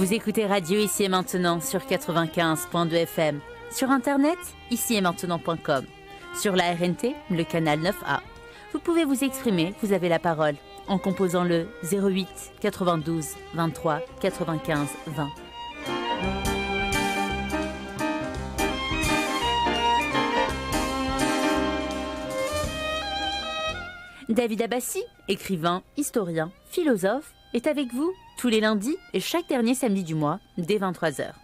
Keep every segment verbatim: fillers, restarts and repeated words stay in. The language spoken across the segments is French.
Vous écoutez Radio Ici et Maintenant sur quatre-vingt-quinze point deux F M. Sur Internet, ici et maintenant point com. Sur la R N T, le canal neuf A. Vous pouvez vous exprimer, vous avez la parole, en composant le zéro huit quatre-vingt-douze vingt-trois quatre-vingt-quinze vingt. David Abbassi, écrivain, historien, philosophe, est avec vous tous les lundis et chaque dernier samedi du mois, dès vingt-trois heures.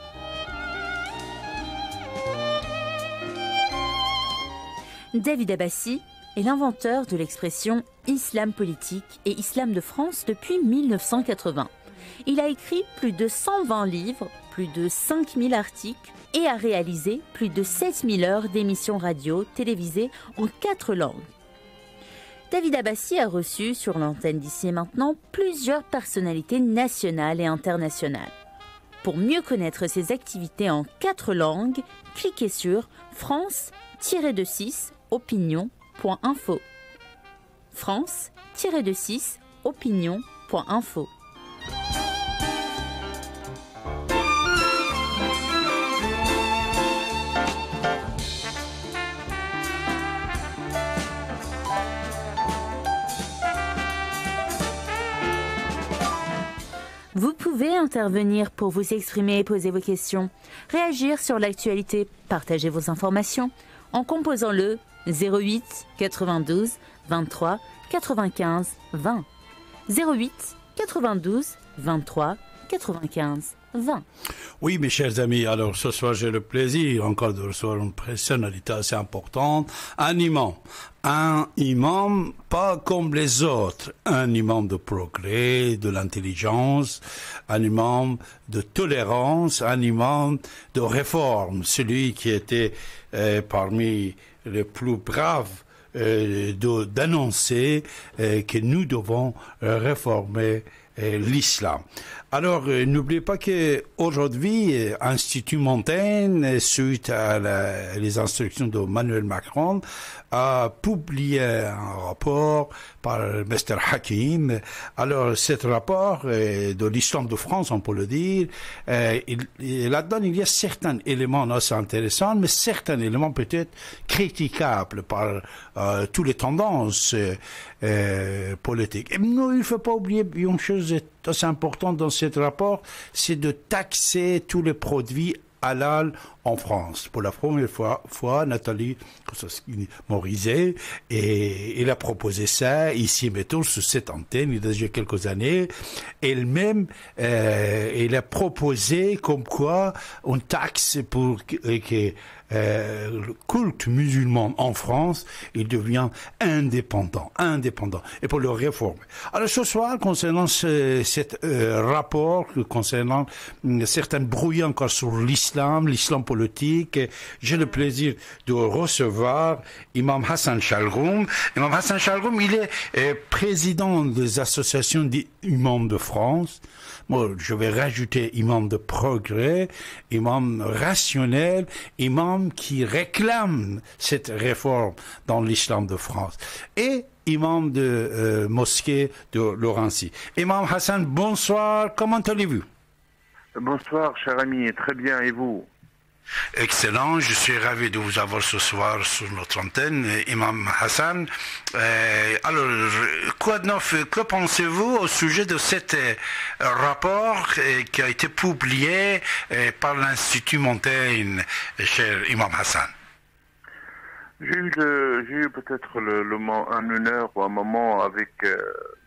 David Abbassi est l'inventeur de l'expression « islam politique » et « islam de France » depuis mille neuf cent quatre-vingts. Il a écrit plus de cent vingt livres, plus de cinq mille articles et a réalisé plus de sept mille heures d'émissions radio télévisées en quatre langues. David Abbassi a reçu sur l'antenne d'Ici et Maintenant plusieurs personnalités nationales et internationales. Pour mieux connaître ses activités en quatre langues, cliquez sur france tiret six opinion point info. france tiret six opinion point info. Vous pouvez intervenir pour vous exprimer et poser vos questions, réagir sur l'actualité, partager vos informations en composant le zéro huit quatre-vingt-douze vingt-trois quatre-vingt-quinze vingt. zéro huit quatre-vingt-douze vingt-trois quatre-vingt-quinze vingt. Oui, mes chers amis, alors ce soir j'ai le plaisir encore de recevoir une personnalité assez importante, un imam. Un imam pas comme les autres, un imam de progrès, de l'intelligence, un imam de tolérance, un imam de réforme, celui qui était euh, parmi les plus braves euh, de, d'annoncer euh, que nous devons euh, réformer euh, l'islam. Alors, euh, n'oubliez pas qu'aujourd'hui, euh, Institut Montaigne, suite à la, les instructions de Emmanuel Macron, a publié un rapport par Mister Hakim. Alors, cet rapport euh, de l'islam de France, on peut le dire, euh, il, il, là-dedans, il y a certains éléments assez intéressants, mais certains éléments peut-être critiquables par euh, toutes les tendances euh, politiques. Et non, il ne faut pas oublier une chose assez importante dans ce rapport, c'est de taxer tous les produits halal en France. Pour la première fois, fois Nathalie Morizet, et il a proposé ça ici, mettons, sur cette antenne, il y a déjà quelques années. Elle-même, euh, elle a proposé comme quoi une taxe pour que, que euh, le culte musulman en France, il devient indépendant, indépendant, et pour le réformer. Alors ce soir, concernant ce, cet euh, rapport, concernant euh, certains brouillons encore sur l'islam, l'islam politique, j'ai le plaisir de recevoir Imam Hassan Chalroum. Imam Hassan Chalroum, il est euh, président des associations d'imams de France. Bon, je vais rajouter imam de progrès, imam rationnel, imam qui réclame cette réforme dans l'islam de France. Et imam de euh, mosquée de Laurencie. Imam Hassan, bonsoir, comment allez-vous? Bonsoir, cher ami, très bien, et vous? Excellent, je suis ravi de vous avoir ce soir sur notre antenne, Imam Hassan. Euh, alors, quoi de neuf, que pensez-vous au sujet de cet euh, rapport euh, qui a été publié euh, par l'Institut Montaigne, cher Imam Hassan? J'ai eu, le, j'ai eu peut-être le, le, un honneur ou un moment avec euh,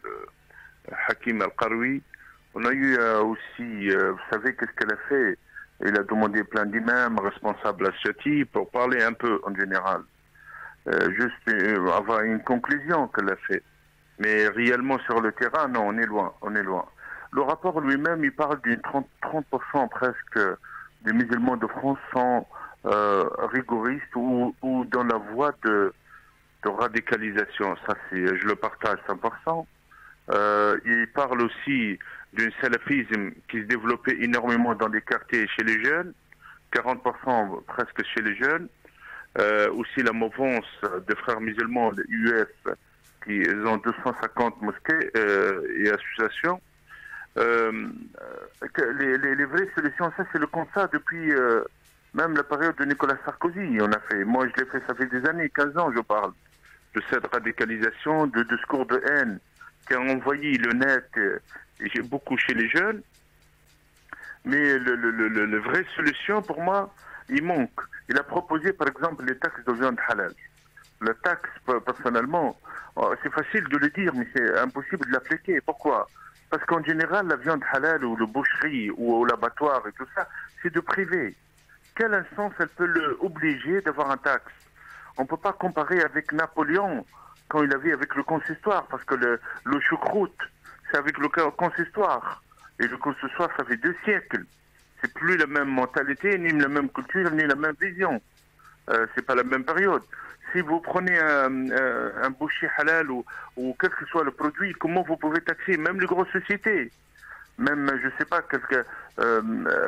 le Hakim Al-Qaroui. On a eu euh, aussi, euh, vous savez, qu'est-ce qu'elle a fait? Il a demandé plein d'imams, responsables associatifs, pour parler un peu en général. Euh, juste euh, avoir une conclusion qu'elle a fait. Mais réellement sur le terrain, non, on est loin, on est loin. Le rapport lui-même, il parle d'une trente pour cent presque des musulmans de France sont euh, rigoristes ou, ou dans la voie de, de radicalisation. Ça, c'est, je le partage cent pour cent. Euh, il parle aussi d'un salafisme qui se développait énormément dans les quartiers chez les jeunes, quarante pour cent presque chez les jeunes. Euh, aussi la mouvance des frères musulmans, les U F, qui ont deux cent cinquante mosquées euh, et associations. euh, que les, les, les vraies solutions, ça c'est le constat depuis euh, même la période de Nicolas Sarkozy. On a fait, moi je l'ai fait, ça fait des années, quinze ans je parle, de cette radicalisation, de discours de haine qui a envoyé le net, euh, et beaucoup chez les jeunes. Mais le, le, le, le, le vraie solution pour moi, il manque. Il a proposé par exemple les taxes de viande halal. La taxe, personnellement, c'est facile de le dire, mais c'est impossible de l'appliquer. Pourquoi? Parce qu'en général, la viande halal ou le boucherie ou l'abattoir et tout ça, c'est de privé. Quelle instance elle peut l'obliger d'avoir un taxe? On ne peut pas comparer avec Napoléon quand il avait avec le consistoire, parce que le, le choucroute, c'est avec le consistoire. Et le consistoire, ça fait deux siècles. C'est plus la même mentalité, ni la même culture, ni la même vision. Euh, c'est pas la même période. Si vous prenez un, un, un boucher halal ou, ou quel que soit le produit, comment vous pouvez taxer même les grosses sociétés? Même, je sais pas, quelque, euh,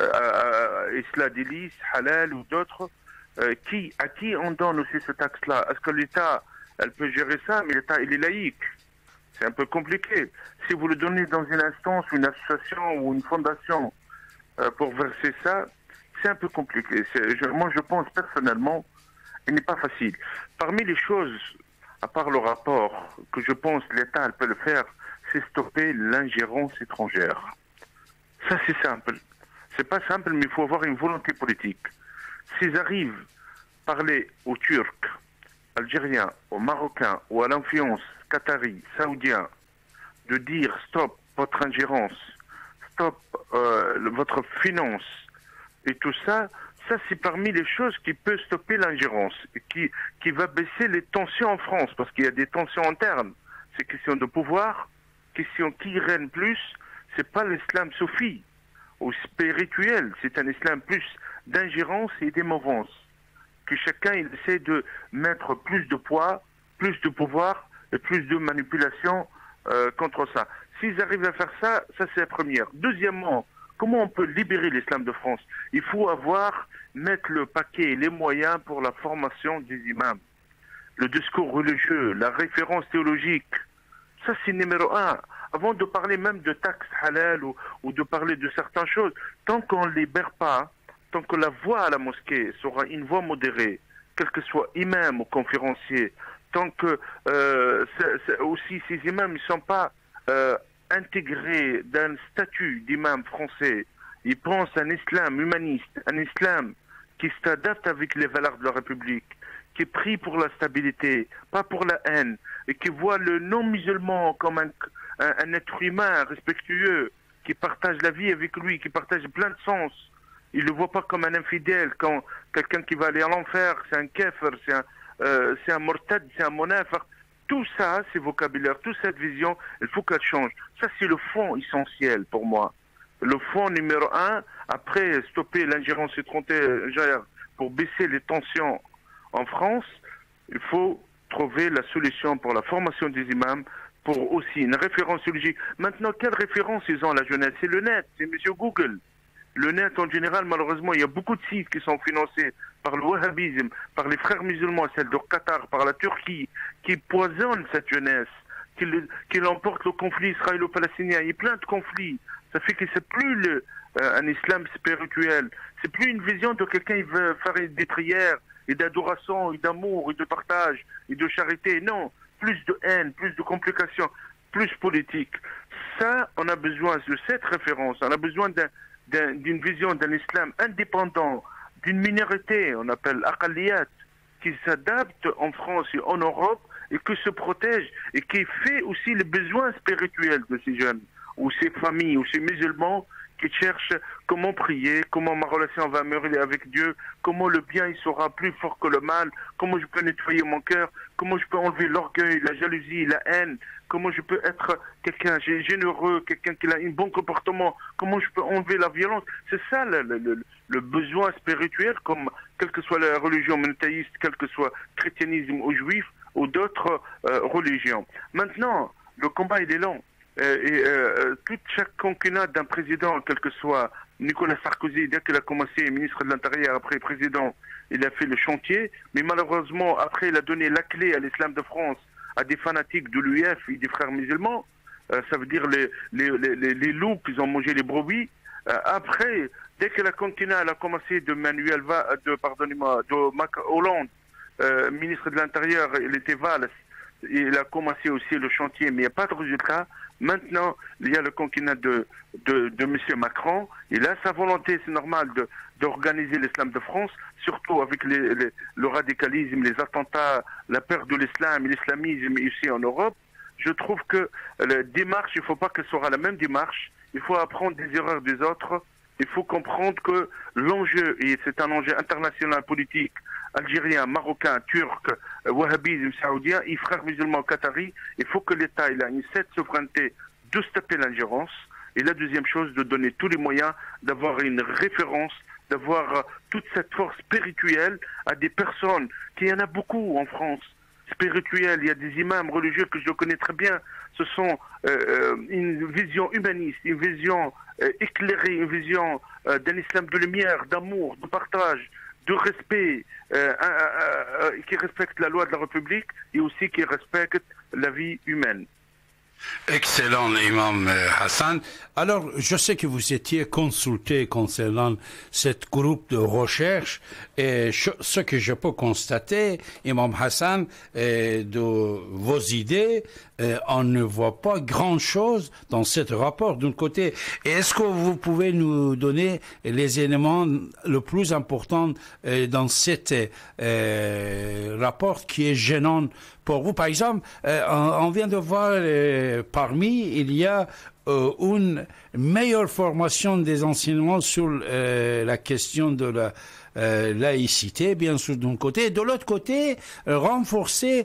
euh, Isla d'Hélice, halal ou d'autres, euh, qui, à qui on donne aussi ce taxe-là? Est-ce que l'État, elle peut gérer ça, mais l'État, il est laïque? C'est un peu compliqué. Si vous le donnez dans une instance, une association ou une fondation euh, pour verser ça, c'est un peu compliqué. Je, moi, je pense personnellement, il n'est pas facile. Parmi les choses, à part le rapport, que je pense l'État peut le faire, c'est stopper l'ingérence étrangère. Ça, c'est simple. C'est pas simple, mais il faut avoir une volonté politique. S'ils arrivent à parler aux Turcs, Algériens, aux Marocains ou à l'influence qatari, saoudien, de dire stop votre ingérence, stop euh, votre finance et tout ça, ça c'est parmi les choses qui peut stopper l'ingérence et qui, qui va baisser les tensions en France, parce qu'il y a des tensions internes. C'est question de pouvoir, question qui règne plus, c'est pas l'islam soufi ou spirituel, c'est un islam plus d'ingérence et d'émouvance. Que chacun il essaie de mettre plus de poids, plus de pouvoir et plus de manipulation euh, contre ça. S'ils arrivent à faire ça, ça c'est la première. Deuxièmement, comment on peut libérer l'islam de France? Il faut avoir, mettre le paquet et les moyens pour la formation des imams. Le discours religieux, la référence théologique, ça c'est numéro un. Avant de parler même de taxes halal ou, ou de parler de certaines choses, tant qu'on ne libère pas, tant que la voix à la mosquée sera une voix modérée, quel que soit imam ou conférencier, tant que euh, c'est, c'est aussi ces imams ne sont pas euh, intégrés d'un statut d'imam français, ils pensent à un islam humaniste, un islam qui s'adapte avec les valeurs de la République, qui prie pour la stabilité, pas pour la haine, et qui voit le non-musulman comme un, un, un être humain respectueux, qui partage la vie avec lui, qui partage plein de sens. Il ne le voit pas comme un infidèle, quand quelqu'un qui va aller à l'enfer, c'est un kéfer, c'est un, euh, c'est un mortad, c'est un monafar. Tout ça, ces vocabulaires, toute cette vision, il faut qu'elle change. Ça, c'est le fond essentiel pour moi. Le fond numéro un, après stopper l'ingérence étrangère pour baisser les tensions en France, il faut trouver la solution pour la formation des imams, pour aussi une référence théologique. Maintenant, quelle référence ils ont à la jeunesse? C'est le net, c'est Monsieur Google. Le net, en général, malheureusement, il y a beaucoup de sites qui sont financés par le wahhabisme, par les frères musulmans, celle du Qatar, par la Turquie, qui poisonnent cette jeunesse, qui, le, qui l'emporte le conflit israélo-palestinien. Il y a plein de conflits. Ça fait que c'est plus le, euh, un islam spirituel. C'est plus une vision de quelqu'un qui veut faire des prières et d'adoration, et d'amour, et de partage, et de charité. Non, plus de haine, plus de complications, plus politique. Ça, on a besoin de cette référence. On a besoin d'un D'un, d'une vision d'un islam indépendant, d'une minorité, on appelle aqaliyat, qui s'adapte en France et en Europe et qui se protège et qui fait aussi les besoins spirituels de ces jeunes, ou ces familles, ou ces musulmans qui cherchent comment prier, comment ma relation va améliorer avec Dieu, comment le bien il sera plus fort que le mal, comment je peux nettoyer mon cœur, comment je peux enlever l'orgueil, la jalousie, la haine, comment je peux être quelqu'un généreux, quelqu'un qui a un bon comportement, comment je peux enlever la violence. C'est ça le, le, le besoin spirituel, comme quelle que soit la religion monothéiste, quel que soit chrétianisme ou juif, ou d'autres euh, religions. Maintenant, le combat il est long. Euh, et euh, toute chaque quinquennat d'un président, quel que soit Nicolas Sarkozy, dès qu'il a commencé ministre de l'Intérieur, après président, il a fait le chantier, mais malheureusement, après il a donné la clé à l'islam de France, à des fanatiques de l'U E F et des frères musulmans, euh, ça veut dire les, les, les, les loups qui ont mangé les brebis. Euh, après, dès que la quinquennat a commencé de Manuel Va, de, pardonnez-moi, de Mac Hollande, euh, ministre de l'Intérieur, il était Valls, il a commencé aussi le chantier, mais il n'y a pas de résultat. Maintenant, il y a le quinquennat de, de, de M. Macron. Il a sa volonté, c'est normal, de, d'organiser l'islam de France, surtout avec les, les, le radicalisme, les attentats, la perte de l'islam et l'islamisme ici en Europe. Je trouve que la démarche, il ne faut pas que ce soit la même démarche. Il faut apprendre des erreurs des autres. Il faut comprendre que l'enjeu, et c'est un enjeu international politique, algérien, marocain, turc, wahhabisme, saoudien, et frères musulmans qataris, il faut que l'État il a une cette souveraineté de stopper l'ingérence. Et la deuxième chose, de donner tous les moyens d'avoir une référence, d'avoir toute cette force spirituelle à des personnes, qu'il y en a beaucoup en France, spirituelles. Il y a des imams religieux que je connais très bien. Ce sont euh, une vision humaniste, une vision euh, éclairée, une vision euh, d'un islam de lumière, d'amour, de partage, de respect, euh, euh, euh, qui respecte la loi de la République et aussi qui respecte la vie humaine. Excellent, Imam Hassan. Alors, je sais que vous étiez consulté concernant cette groupe de recherche et ce que je peux constater, Imam Hassan, de vos idées, on ne voit pas grand-chose dans ce rapport d'un côté. Est-ce que vous pouvez nous donner les éléments les plus importants dans cet euh, rapport qui est gênant pour vous? Par exemple, euh, on, on vient de voir euh, parmi, il y a euh, une meilleure formation des enseignements sur euh, la question de la euh, laïcité, bien sûr, d'un côté. De l'autre côté, euh, renforcer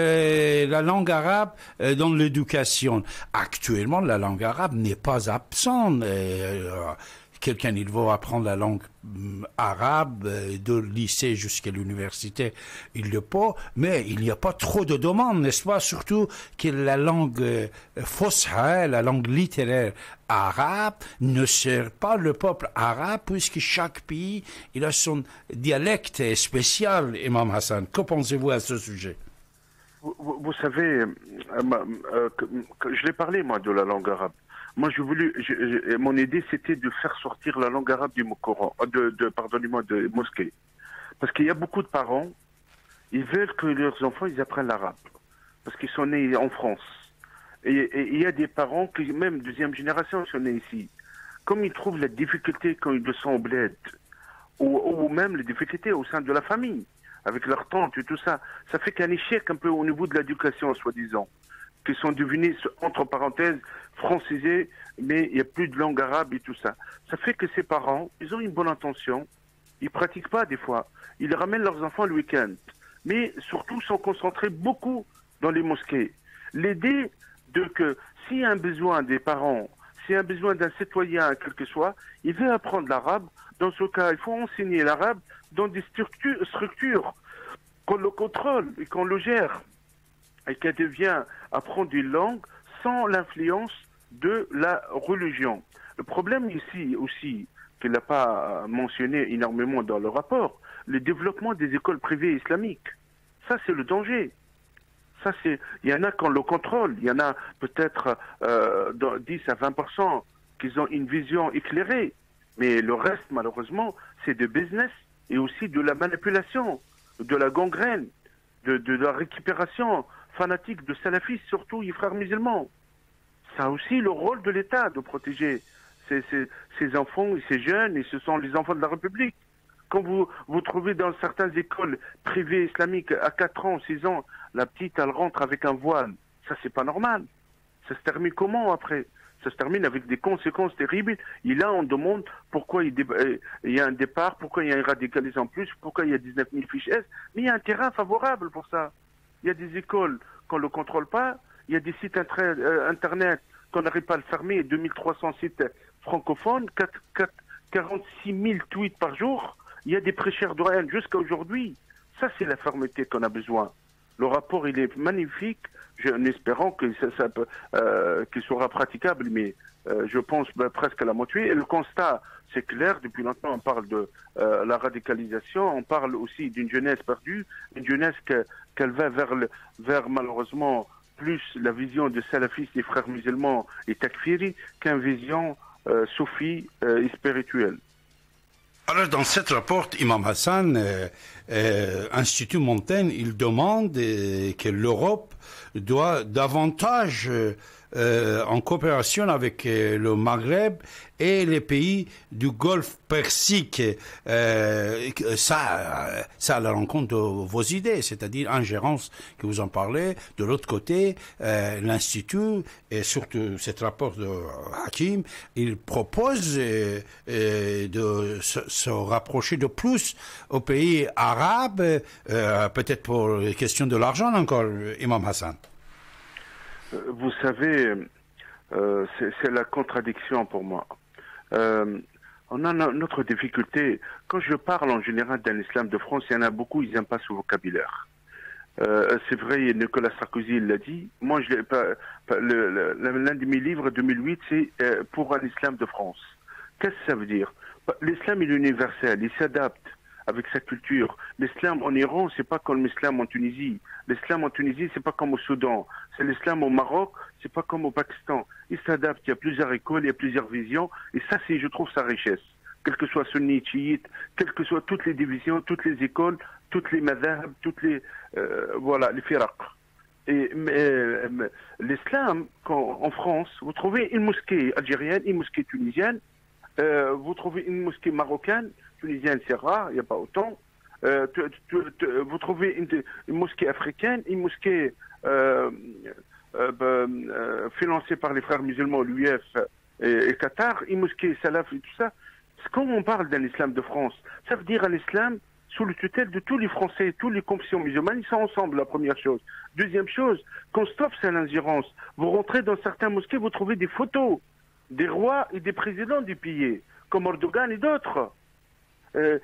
euh, la langue arabe euh, dans l'éducation. Actuellement, la langue arabe n'est pas absente. Euh, Quelqu'un, il va apprendre la langue arabe, de lycée jusqu'à l'université, il le peut, mais il n'y a pas trop de demandes, n'est-ce pas? Surtout que la langue euh, fosha, la langue littéraire arabe, ne sert pas le peuple arabe, puisque chaque pays, il a son dialecte spécial, Imam Hassan. Que pensez-vous à ce sujet? Vous, vous, vous savez, euh, euh, que, que je l'ai parlé, moi, de la langue arabe. Moi, je voulais, je, je, mon idée, c'était de faire sortir la langue arabe du Coran, de, de pardonnez-moi, de mosquée. Parce qu'il y a beaucoup de parents, ils veulent que leurs enfants, ils apprennent l'arabe. Parce qu'ils sont nés en France. Et, et il y a des parents qui, même deuxième génération, sont nés ici. Comme ils trouvent la difficulté quand ils le sont au bled, ou, ou même les difficultés au sein de la famille, avec leur tante et tout ça, ça fait qu'un échec un peu au niveau de l'éducation, soi-disant, qui sont devenus, entre parenthèses, francisés, mais il n'y a plus de langue arabe et tout ça. Ça fait que ces parents, ils ont une bonne intention, ils pratiquent pas des fois, ils ramènent leurs enfants le week-end, mais surtout sont concentrés beaucoup dans les mosquées. L'idée de que s'il y a un besoin des parents, s'il y a un besoin d'un citoyen, quel que soit, il veut apprendre l'arabe, dans ce cas, il faut enseigner l'arabe dans des structures, structures qu'on le contrôle et qu'on le gère, et qu'elle devient apprendre une langue sans l'influence de la religion. Le problème ici aussi, qu'il n'a pas mentionné énormément dans le rapport, le développement des écoles privées islamiques. Ça, c'est le danger. Ça, c'est, il y en a qu'on le contrôle, il y en a peut-être euh, dix à vingt pour cent qui ont une vision éclairée, mais le reste, malheureusement, c'est de business et aussi de la manipulation, de la gangrène, de, de la récupération fanatique de salafistes, surtout les frères musulmans. Ça a aussi le rôle de l'État de protéger ces, ces, ces enfants et ces jeunes, et ce sont les enfants de la République. Quand vous vous trouvez dans certaines écoles privées islamiques à quatre ans, six ans, la petite, elle rentre avec un voile. Ça, c'est pas normal. Ça se termine comment après? Ça se termine avec des conséquences terribles. Et là, on demande pourquoi il, il y a un départ, pourquoi il y a un radicalisme en plus, pourquoi il y a dix-neuf mille fiches S. Mais il y a un terrain favorable pour ça. Il y a des écoles qu'on ne le contrôle pas. Il y a des sites internet qu'on n'arrive pas à le fermer. deux mille trois cents sites francophones, quarante-six mille tweets par jour. Il y a des prêcheurs de haine jusqu'à aujourd'hui. Ça, c'est la fermeté qu'on a besoin. Le rapport, il est magnifique, je, en espérant que ça, ça peut, euh, qu'il sera praticable, mais euh, je pense ben, presque à la moitié. Et le constat, c'est clair, depuis longtemps, on parle de euh, la radicalisation, on parle aussi d'une jeunesse perdue, une jeunesse que, qu'elle va vers, le, vers malheureusement plus la vision de salafistes et frères musulmans et takfiri qu'une vision euh, soufie euh, et spirituelle. Alors, dans ce rapport, Imam Hassan, euh, euh, Institut Montaigne, il demande euh, que l'Europe doit davantage, euh, en coopération avec euh, le Maghreb et les pays du Golfe Persique, euh, ça, ça à la rencontre de vos idées, c'est-à-dire ingérence que vous en parlez. De l'autre côté, euh, l'Institut, et surtout cet rapport de Hakim, il propose euh, euh, de se, se rapprocher de plus aux pays arabes, euh, peut-être pour les questions de l'argent encore, Imam Hassan. Vous savez, euh, c'est la contradiction pour moi. Euh, on a no notre difficulté. Quand je parle en général d'un islam de France, il y en a beaucoup, ils n'aiment pas ce vocabulaire. Euh, c'est vrai, Nicolas Sarkozy l'a dit. Moi, je l'ai pas. pas l'un de mes livres, deux mille huit, c'est euh, pour un islam de France. Qu'est-ce que ça veut dire? L'islam est universel, il s'adapte avec sa culture. L'islam en Iran, c'est pas comme l'islam en Tunisie. L'islam en Tunisie, c'est pas comme au Soudan. C'est l'islam au Maroc, c'est pas comme au Pakistan. Il s'adapte, il y a plusieurs écoles, il y a plusieurs visions, et ça, c'est, je trouve, sa richesse. Quel que soit sunni, chiite, quelles que soient toutes les divisions, toutes les écoles, toutes les madhab, toutes les, euh, voilà, les firaq. Et euh, l'islam, en France, vous trouvez une mosquée algérienne, une mosquée tunisienne, euh, vous trouvez une mosquée marocaine, tunisienne, c'est rare, il n'y a pas autant. Euh, tu, tu, tu, vous trouvez une, une mosquée africaine, une mosquée euh, euh, euh, financée par les frères musulmans, l'U F et, et Qatar, une mosquée salaf et tout ça. Quand on parle d'un islam de France, ça veut dire un islam sous le tutelle de tous les Français, toutes les confessions musulmanes, ils sont ensemble, la première chose. Deuxième chose, qu'on stoppe cette ingérence. Vous rentrez dans certains mosquées, vous trouvez des photos des rois et des présidents du pays, comme Erdogan et d'autres. Euh,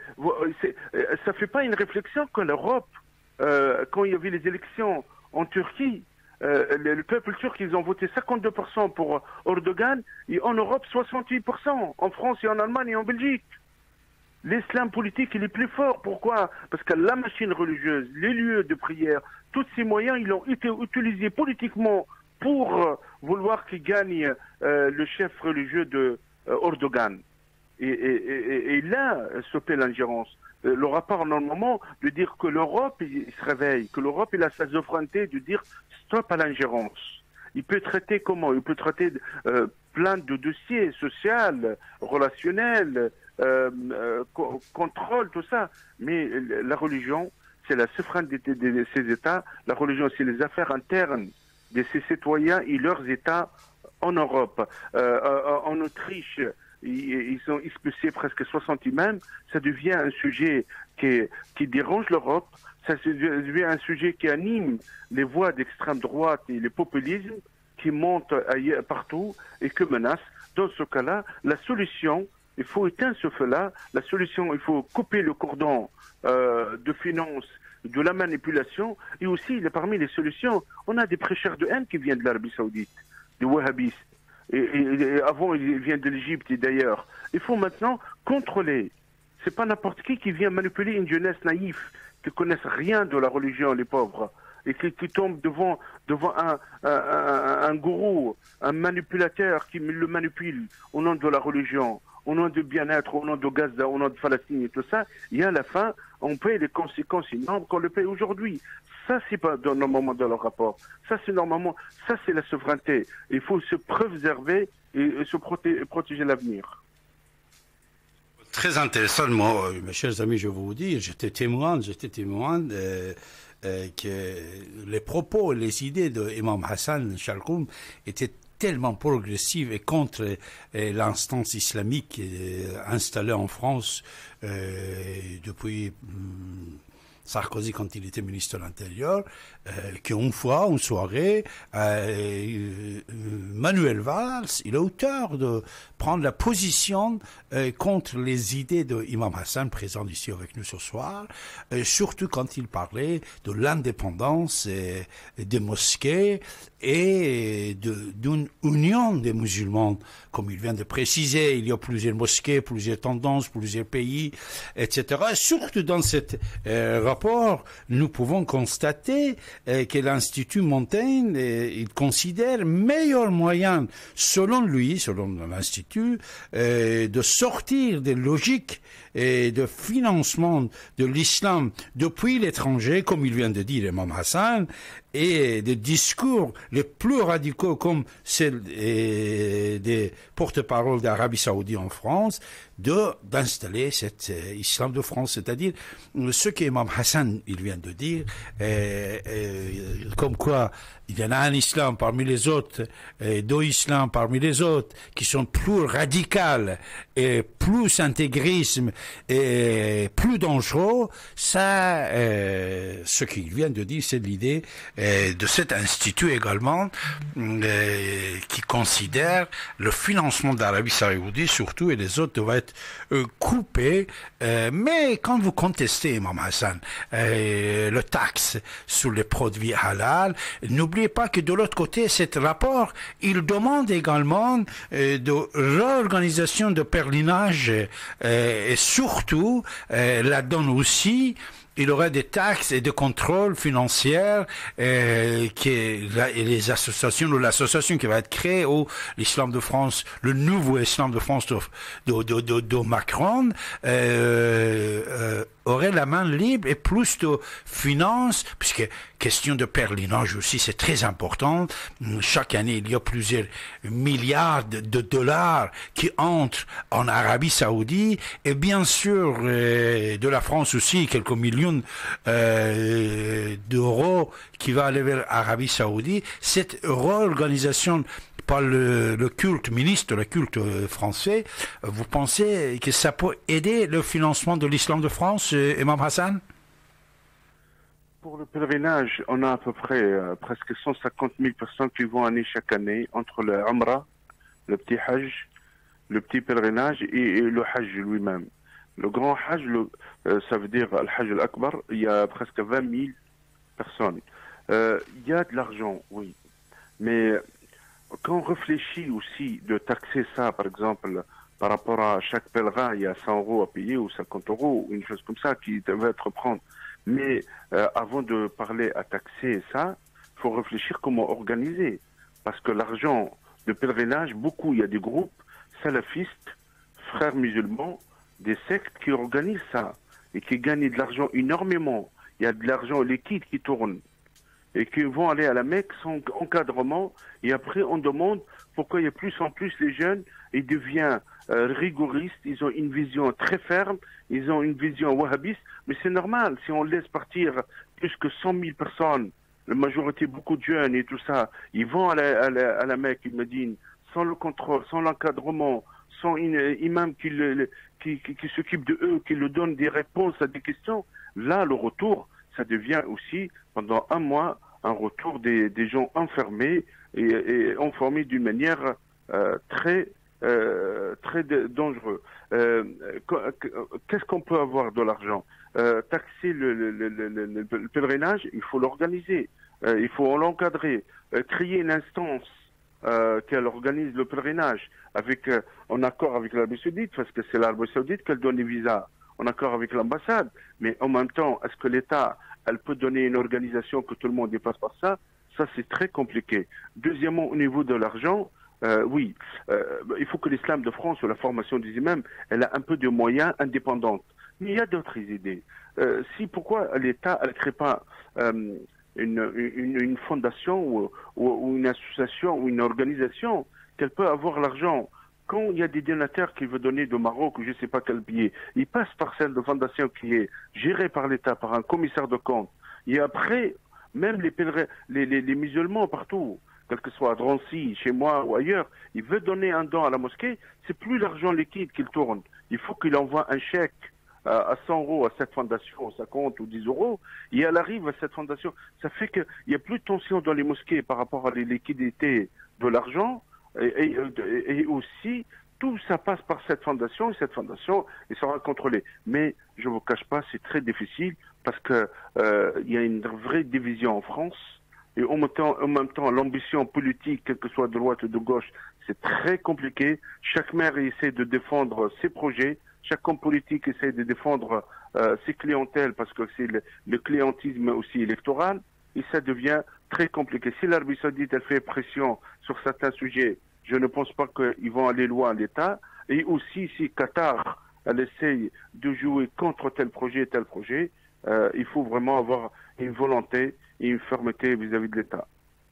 ça ne fait pas une réflexion que l'Europe, euh, quand il y avait les élections en Turquie, euh, le, le peuple turc, ils ont voté cinquante-deux pour cent pour Erdogan, et en Europe, soixante-huit pour cent, en France et en Allemagne et en Belgique. L'islam politique, il est plus fort. Pourquoi? Parce que la machine religieuse, les lieux de prière, tous ces moyens, ils ont été utilisés politiquement pour euh, vouloir qu'il gagne euh, le chef religieux de euh, Erdogan. Et, et, et, et là, stopper l'ingérence. Euh, le rapport, normalement, de dire que l'Europe il, il se réveille, que l'Europe il a sa souveraineté de dire stop à l'ingérence. Il peut traiter comment? Il peut traiter euh, plein de dossiers sociaux, relationnels, euh, euh, co contrôle, tout ça. Mais la religion, c'est la souveraineté de, de, de ces États. La religion, c'est les affaires internes de ces citoyens et leurs États en Europe. Euh, en Autriche, ils ont expulsé presque soixante imams. Ça devient un sujet qui, qui dérange l'Europe. Ça devient un sujet qui anime les voix d'extrême droite et le populisme qui montent ailleurs, partout et que menace. Dans ce cas-là, la solution, il faut éteindre ce feu-là. La solution, il faut couper le cordon euh, de finances, de la manipulation. Et aussi, parmi les solutions, on a des prêcheurs de haine qui viennent de l'Arabie Saoudite, des wahhabistes. Et, et, et avant, ils viennent de l'Égypte et d'ailleurs. Il faut maintenant contrôler. C'est pas n'importe qui qui vient manipuler une jeunesse naïve, qui connaissent rien de la religion, les pauvres, et qui, qui tombent devant, devant un, un, un, un gourou, un manipulateur qui le manipule au nom de la religion, au nom du bien-être, au nom de Gaza, au nom de Palestine et tout ça. Et à la fin, on paye les conséquences énormes qu'on le paye aujourd'hui. Ça, c'est pas dans normalement dans le rapport. Ça, c'est normalement, ça, c'est la souveraineté. Il faut se préserver et se protéger, protéger l'avenir. Très intéressant, moi, mes chers amis, je vais vous dire, j'étais témoin, j'étais témoin de, euh, que les propos et les idées de Imam Hassan Shalkoum étaient tellement progressives et contre euh, l'instance islamique euh, installée en France euh, depuis hum, Sarkozy quand il était ministre de l'Intérieur, euh, qu'une fois, une soirée, euh, Manuel Valls, il est auteur de prendre la position euh, contre les idées de Imam Hassan, présent ici avec nous ce soir, euh, surtout quand il parlait de l'indépendance euh, des mosquées et d'une union des musulmans. Comme il vient de préciser, il y a plusieurs mosquées, plusieurs tendances, plusieurs pays, et cetera. Surtout dans cette euh, rapport, nous pouvons constater euh, que l'Institut Montaigne, euh, il considère meilleur moyen, selon lui, selon l'Institut, euh, de sortir des logiques et de financement de l'islam depuis l'étranger, comme il vient de dire Imam Hassan, et des discours les plus radicaux comme celle des porte-parole d'Arabie Saoudite en France, de d'installer cet euh, islam de France, c'est-à-dire ce qu'Imam Hassan il vient de dire, euh, euh, comme quoi il y en a un islam parmi les autres, et deux islams parmi les autres, qui sont plus radicales et plus intégrisme et plus dangereux. Ça, euh, ce qu'il vient de dire, c'est l'idée euh, de cet institut également euh, qui considère le financement d'Arabie Saoudite surtout et les autres doivent être euh, coupés. Euh, mais quand vous contestez, Imam Hassan, euh, le taxe sur les produits halal, n'oubliez pas que de l'autre côté, cet rapport, il demande également euh, de réorganisation de pèlerinage euh, et surtout, euh, là-dedans aussi, il y aura des taxes et des contrôles financiers euh, qui la, et les associations ou l'association qui va être créée au l'Islam de France, le nouveau Islam de France de, de, de, de, de Macron euh, euh, aurait la main libre et plus de finances, puisque question de pèlerinage aussi, c'est très important. Chaque année, il y a plusieurs milliards de, de dollars qui entrent en Arabie Saoudite et bien sûr euh, de la France aussi, quelques millions euh, d'euros qui va aller vers l'Arabie Saoudite. Cette réorganisation par le, le culte, ministre, le culte français, vous pensez que ça peut aider le financement de l'islam de France, euh, Imam Hassan? Pour le pèlerinage, on a à peu près euh, presque cent cinquante mille personnes qui vont aller chaque année entre le Umrah, le petit Hajj, le petit pèlerinage et, et le Hajj lui-même. Le grand Hajj, le, euh, ça veut dire le Hajj al-Akbar, il y a presque vingt mille personnes. Euh, il y a de l'argent, oui, mais quand on réfléchit aussi de taxer ça, par exemple, par rapport à chaque pèlerin, il y a cent euros à payer ou cinquante euros, une chose comme ça qui devait être prendre. Mais euh, avant de parler à taxer ça, il faut réfléchir comment organiser. Parce que l'argent de pèlerinage, beaucoup, il y a des groupes salafistes, frères musulmans, des sectes qui organisent ça et qui gagnent de l'argent énormément. Il y a de l'argent liquide qui tourne et qui vont aller à la Mecque sans encadrement, et après on demande pourquoi il y a plus en plus les jeunes, ils deviennent euh, rigoristes, ils ont une vision très ferme, ils ont une vision wahhabiste, mais c'est normal, si on laisse partir plus que cent mille personnes, la majorité beaucoup de jeunes et tout ça, ils vont à la, à la, à la Mecque, ils me disent, sans le contrôle, sans l'encadrement, sans une imam qui, le, qui, qui, qui s'occupe de eux, qui leur donne des réponses à des questions, là le retour, ça devient aussi, pendant un mois, un retour des, des gens enfermés et, et enfermés d'une manière euh, très, euh, très dangereuse. Euh, Qu'est-ce qu'on peut avoir de l'argent euh, Taxer le, le, le, le, le pèlerinage, il faut l'organiser, euh, il faut l'encadrer, euh, créer une instance euh, qu'elle organise le pèlerinage avec, euh, en accord avec l'Arabie Saoudite, parce que c'est l'Arabie Saoudite qu'elle donne les visas, en accord avec l'ambassade, mais en même temps, est-ce que l'État, elle peut donner une organisation que tout le monde dépasse par ça? Ça, c'est très compliqué. Deuxièmement, au niveau de l'argent, euh, oui, euh, il faut que l'islam de France, ou la formation des imams, elle a un peu de moyens indépendants. Mais il y a d'autres idées. Euh, si, pourquoi l'État, elle ne crée pas euh, une, une, une fondation ou, ou, ou une association ou une organisation qu'elle peut avoir l'argent? Quand il y a des donateurs qui veulent donner de Maroc ou je ne sais pas quel billet, ils passent par celle de fondation qui est gérée par l'État, par un commissaire de compte. Et après, même les pèlerins, les, les, les musulmans partout, quel que soit à Drancy, chez moi ou ailleurs, ils veulent donner un don à la mosquée, c'est plus l'argent liquide qu'il tourne. Il faut qu'il envoie un chèque euh, à cent euros à cette fondation, cinquante ou dix euros, et elle arrive à cette fondation. Ça fait qu'il n'y a plus de tension dans les mosquées par rapport à les liquidités de l'argent. Et, et, et aussi, tout ça passe par cette fondation, et cette fondation, elle sera contrôlée. Mais, je ne vous cache pas, c'est très difficile, parce que euh, il y a une vraie division en France, et en même temps, en même temps l'ambition politique, quelle que soit de droite ou de gauche, c'est très compliqué. Chaque maire essaie de défendre ses projets, chaque homme politique essaie de défendre euh, ses clientèles parce que c'est le, le clientélisme aussi électoral, et ça devient très compliqué. Si l'Arabie Saoudite elle fait pression sur certains sujets, je ne pense pas qu'ils vont aller loin à l'État. Et aussi, si Qatar elle essaye de jouer contre tel projet, tel projet, euh, il faut vraiment avoir une volonté et une fermeté vis-à-vis de l'État.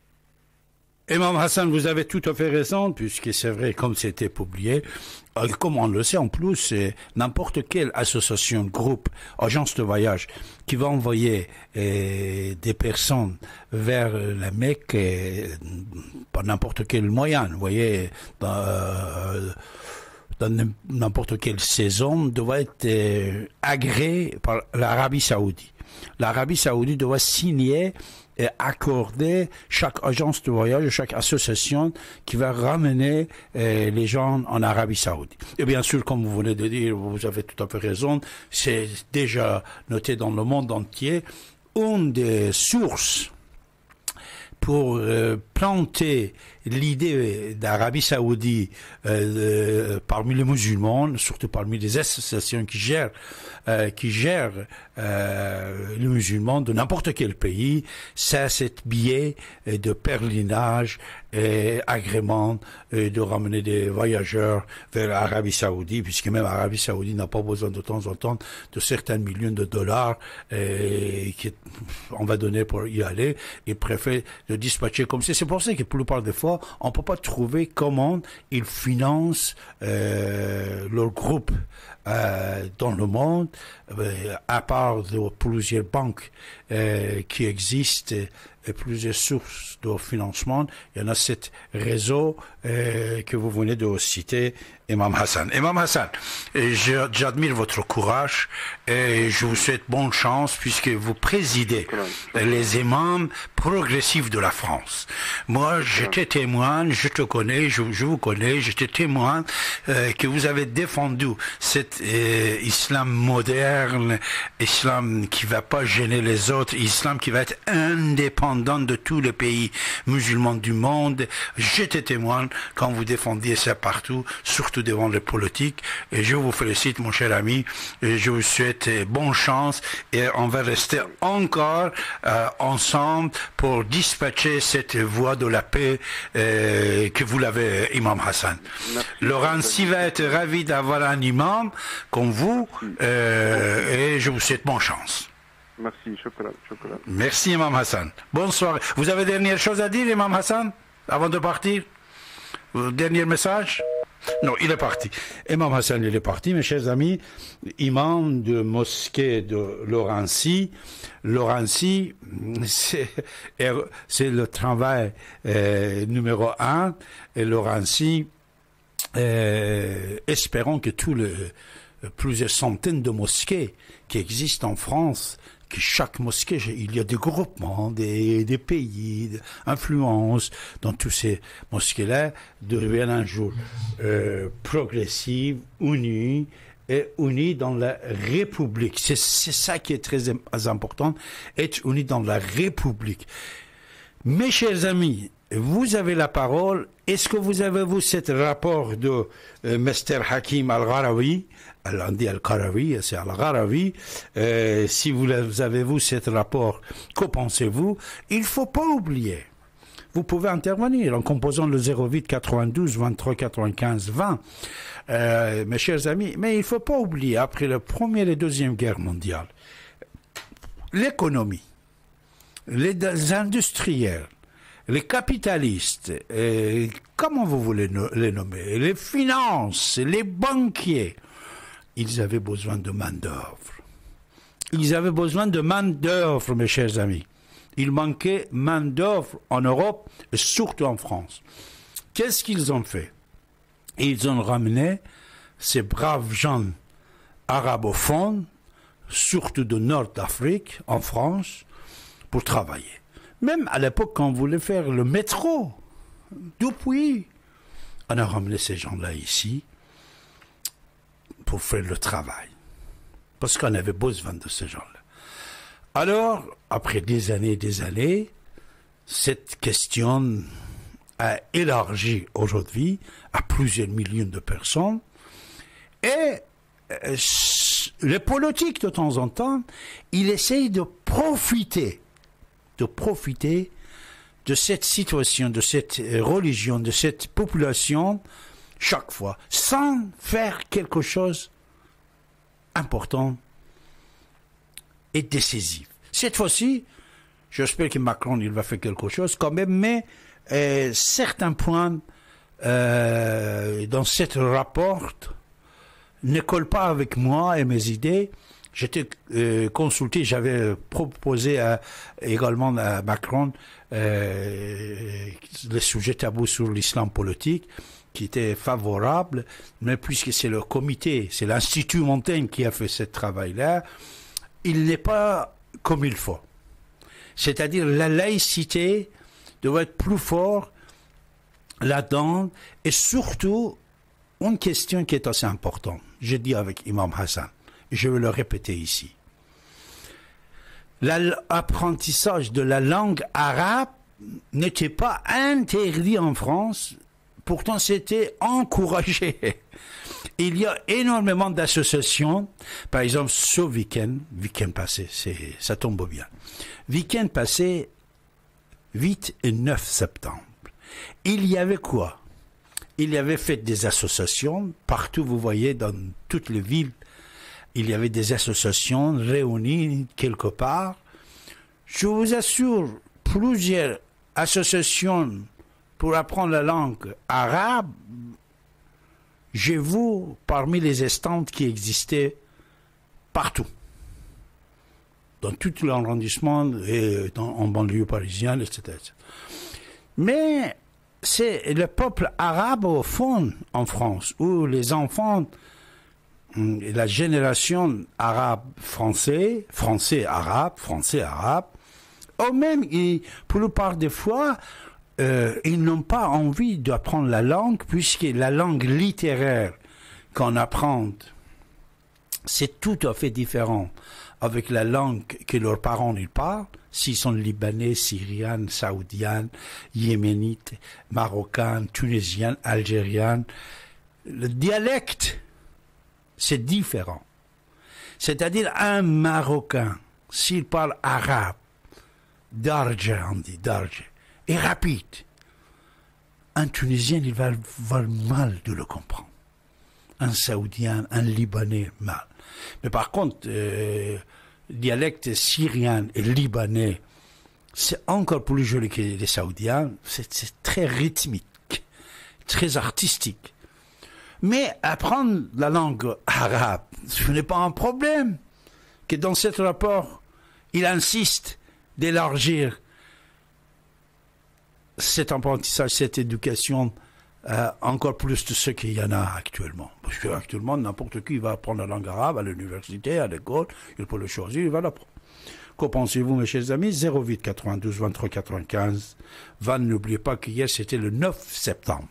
Imam Hassan, vous avez tout à fait raison, puisque c'est vrai, comme c'était publié, euh, comme on le sait en plus, c'est n'importe quelle association, groupe, agence de voyage qui va envoyer euh, des personnes vers la Mecque euh, par n'importe quel moyen, vous voyez, dans, euh, dans n'importe quelle saison, doit être euh, agréé par l'Arabie Saoudite. L'Arabie Saoudite doit signer et accorder chaque agence de voyage, chaque association qui va ramener euh, les gens en Arabie Saoudite. Et bien sûr, comme vous venez de dire, vous avez tout à fait raison, c'est déjà noté dans le monde entier, une des sources pour euh, planter l'idée d'Arabie Saoudite euh, parmi les musulmans, surtout parmi les associations qui gèrent, euh, qui gèrent euh, les musulmans de n'importe quel pays, c'est cette billet de pèlerinage et agrément et de ramener des voyageurs vers l'Arabie Saoudite, puisque même l'Arabie Saoudite n'a pas besoin de temps en temps de certains millions de dollars et qu'on va donner pour y aller. Ils préfèrent le dispatcher comme ça. C'est pour ça que pour la plupart des fois, on ne peut pas trouver comment ils financent euh, leur groupe euh, dans le monde, euh, à part de plusieurs banques euh, qui existent et plusieurs sources de financement. Il y en a cet réseau euh, que vous venez de citer, Imam Hassan. Imam Hassan, j'admire votre courage et je vous souhaite bonne chance puisque vous présidez les imams progressifs de la France. Moi, j'étais témoin, je te connais, je, je vous connais, j'étais témoin euh, que vous avez défendu cet euh, islam moderne, islam qui va pas gêner les autres, islam qui va être indépendant de tous les pays musulmans du monde. J'étais témoin quand vous défendiez ça partout, surtout devant les politiques. Et je vous félicite, mon cher ami, et je vous souhaite bonne chance et on va rester encore euh, ensemble pour dispatcher cette voie de la paix euh, que vous l'avez, Imam Hassan. Laurent Si va être ravi d'avoir un imam comme vous euh, et je vous souhaite bonne chance. Merci, chocolat, chocolat. Merci, Imam Hassan. Bonne soirée. Vous avez dernière chose à dire, Imam Hassan, avant de partir? Dernier message? Non, il est parti. Imam Hassan, il est parti, mes chers amis. Imam de mosquée de Laurency. Laurency, c'est, c'est le travail euh, numéro un. Et Laurency, euh, espérons que tous les plusieurs centaines de mosquées qui existent en France, que chaque mosquée, il y a des groupements, des, des pays, des influences dans tous ces mosquées-là, deviennent un jour euh, progressives, unies, et unis dans la République. C'est, c'est ça qui est très important, être unis dans la République. Mes chers amis, vous avez la parole. Est-ce que vous avez, vous, ce rapport de euh, Mister Hakim Al-Gharawi? On dit Al-Qarawi, c'est Al-Gharawi. Euh, si vous avez, vous, ce rapport, que pensez-vous? Il ne faut pas oublier. Vous pouvez intervenir en composant le zéro huit quatre-vingt-douze vingt-trois quatre-vingt-quinze vingt. Euh, mes chers amis, mais il ne faut pas oublier, après la Première et Deuxième Guerre mondiale, l'économie, les industriels, les capitalistes, euh, comment vous voulez no- les nommer, les finances, les banquiers, ils avaient besoin de main-d'œuvre. Ils avaient besoin de main-d'œuvre, mes chers amis. Il manquait main-d'œuvre en Europe et surtout en France. Qu'est-ce qu'ils ont fait? Ils ont ramené ces braves gens arabophones, surtout du nord d'Afrique, en France, pour travailler. Même à l'époque, quand on voulait faire le métro, depuis, on a ramené ces gens-là ici pour faire le travail. Parce qu'on avait besoin de ces gens-là. Alors, après des années et des années, cette question a élargi aujourd'hui à plusieurs millions de personnes et euh, les politiques, de temps en temps, ils essayent de profiter, de profiter de cette situation, de cette religion, de cette population, chaque fois, sans faire quelque chose d'important et décisif. Cette fois-ci, j'espère que Macron il va faire quelque chose quand même, mais euh, certains points euh, dans ce rapport ne collent pas avec moi et mes idées. J'étais euh, consulté, j'avais proposé à, également à Macron euh, le sujet tabou sur l'islam politique, qui était favorable, mais puisque c'est le comité, c'est l'Institut Montaigne qui a fait ce travail-là, il n'est pas comme il faut. C'est-à-dire la laïcité doit être plus fort là-dedans, et surtout, une question qui est assez importante, j'ai dit avec Imam Hassan, je vais le répéter ici. L'apprentissage de la langue arabe n'était pas interdit en France, pourtant c'était encouragé. Il y a énormément d'associations, par exemple ce week-end, week-end passé, c'est, ça tombe bien, week-end passé, huit et neuf septembre, il y avait quoi? Il y avait fait des associations, partout vous voyez, dans toutes les villes, il y avait des associations réunies quelque part. Je vous assure, plusieurs associations pour apprendre la langue arabe, j'ai vu parmi les estampes qui existaient partout, dans tout l'arrondissement et dans, en banlieue parisienne, et cetera, et cetera. Mais c'est le peuple arabe au fond en France, où les enfants, la génération arabe français, français arabe, français arabe, ou même, ils, pour la plupart des fois, euh, ils n'ont pas envie d'apprendre la langue, puisque la langue littéraire qu'on apprend, c'est tout à fait différent avec la langue que leurs parents ils parlent, s'ils sont libanais, syriens, saoudiens, yéménites, marocains, tunisiens, algériens. Le dialecte, c'est différent. C'est-à-dire un Marocain, s'il parle arabe, darja, on dit darja, est rapide. Un Tunisien, il va avoir mal de le comprendre. Un Saoudien, un Libanais, mal. Mais par contre, euh, le dialecte syrien et libanais, c'est encore plus joli que les Saoudiens. C'est, c'est très rythmique, très artistique. Mais apprendre la langue arabe, ce n'est pas un problème. Que dans ce rapport, il insiste d'élargir cet apprentissage, cette éducation, euh, encore plus de ce qu'il y en a actuellement. Parce qu'actuellement, n'importe qui va apprendre la langue arabe à l'université, à l'école, il peut le choisir, il va l'apprendre. Qu'en pensez-vous, mes chers amis? zéro huit quatre-vingt-douze vingt-trois quatre-vingt-quinze. Van, n'oubliez pas qu'hier, c'était le neuf septembre.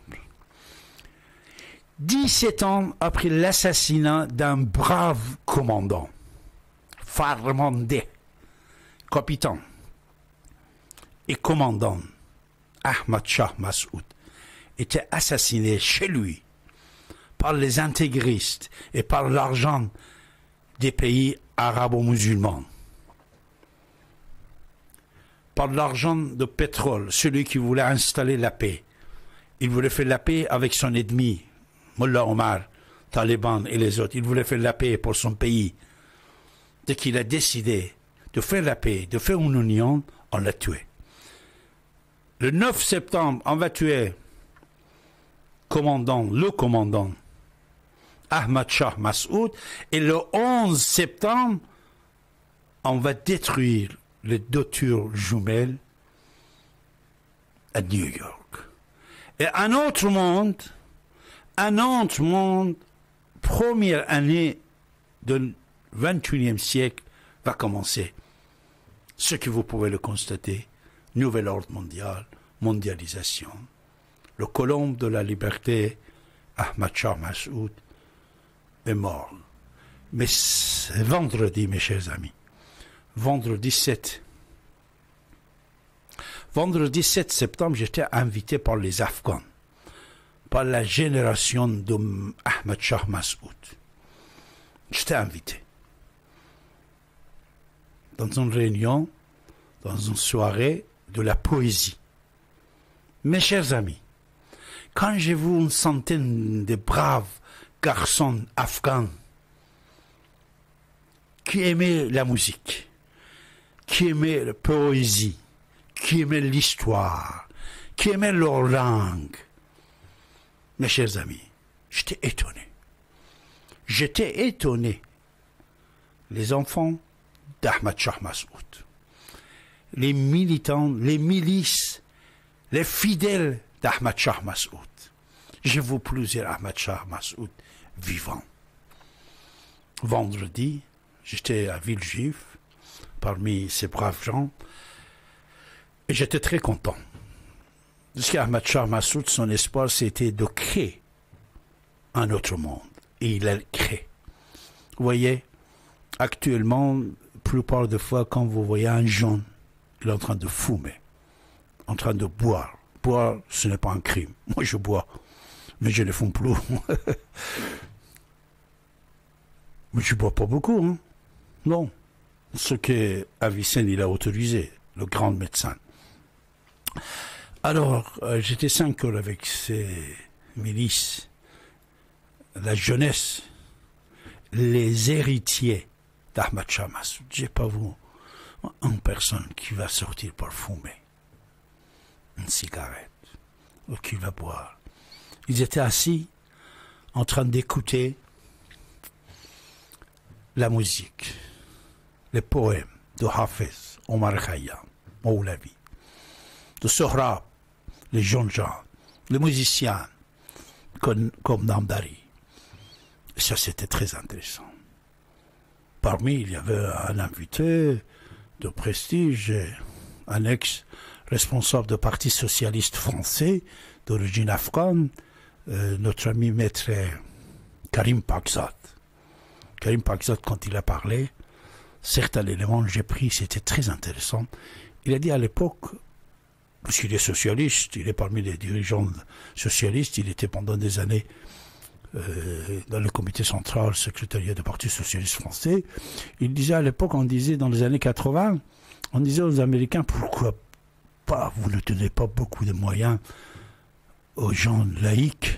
dix-sept ans après l'assassinat d'un brave commandant, Farmandé, capitaine et commandant, Ahmad Shah Massoud, était assassiné chez lui par les intégristes et par l'argent des pays arabo-musulmans, par l'argent de pétrole, celui qui voulait installer la paix. Il voulait faire la paix avec son ennemi, Mullah Omar, Taliban et les autres. Il voulait faire la paix pour son pays. Dès qu'il a décidé de faire la paix, de faire une union, on l'a tué. Le neuf septembre, on va tuer commandant, le commandant Ahmad Shah Massoud, et le onze septembre, on va détruire les deux tours jumelles à New York. Et un autre monde, un autre monde, première année du vingt et unième siècle va commencer. Ce que vous pouvez le constater, nouvel ordre mondial, mondialisation. Le colombe de la liberté, Ahmad Shah Massoud, est mort. Mais c'est vendredi, mes chers amis, vendredi sept. Vendredi sept septembre, j'étais invité par les Afghans, par la génération de Ahmad Shah Massoud. j'étais invité dans une réunion, dans une soirée de la poésie. Mes chers amis, quand j'ai vu une centaine de braves garçons afghans qui aimaient la musique, qui aimaient la poésie, qui aimaient l'histoire, qui aimaient leur langue, mes chers amis, j'étais étonné. J'étais étonné. Les enfants d'Ahmad Shah Massoud, les militants, les milices, les fidèles d'Ahmad Shah Massoud. Je veux plusieurs Ahmad Shah Massoud vivants. Vendredi, j'étais à Villejuif, parmi ces braves gens, et j'étais très content. Parce qu'Ahmad Shah Massoud, son espoir, c'était de créer un autre monde. Et il a créé. Vous voyez, actuellement, la plupart des fois, quand vous voyez un jeune, il est en train de fumer, en train de boire. Boire, ce n'est pas un crime. Moi, je bois, mais je ne fume plus. Mais je ne bois pas beaucoup, hein. Non. Ce que Avicenne, il a autorisé, le grand médecin. Alors, euh, j'étais cinq heures avec ces milices, la jeunesse, les héritiers d'Ahmad Shah Massoud. Je n'ai pas vu une personne qui va sortir pour fumer une cigarette ou qui va boire. Ils étaient assis en train d'écouter la musique, les poèmes de Hafez, Omar Khayyam, Moulavi, de Sohrab, les jeunes gens, les musiciens comme, comme Namdari. Et ça, c'était très intéressant. Parmi, il y avait un invité de prestige, un ex-responsable du Parti socialiste français d'origine afghane, euh, notre ami maître Karim Pakzad. Karim Pakzad, quand il a parlé, certains éléments que j'ai pris, c'était très intéressant. Il a dit à l'époque, parce qu'il est socialiste, il est parmi les dirigeants socialistes, il était pendant des années euh, dans le comité central, secrétariat du Parti socialiste français. Il disait à l'époque, on disait dans les années quatre-vingts, on disait aux Américains, pourquoi pas, vous ne donnez pas beaucoup de moyens aux gens laïcs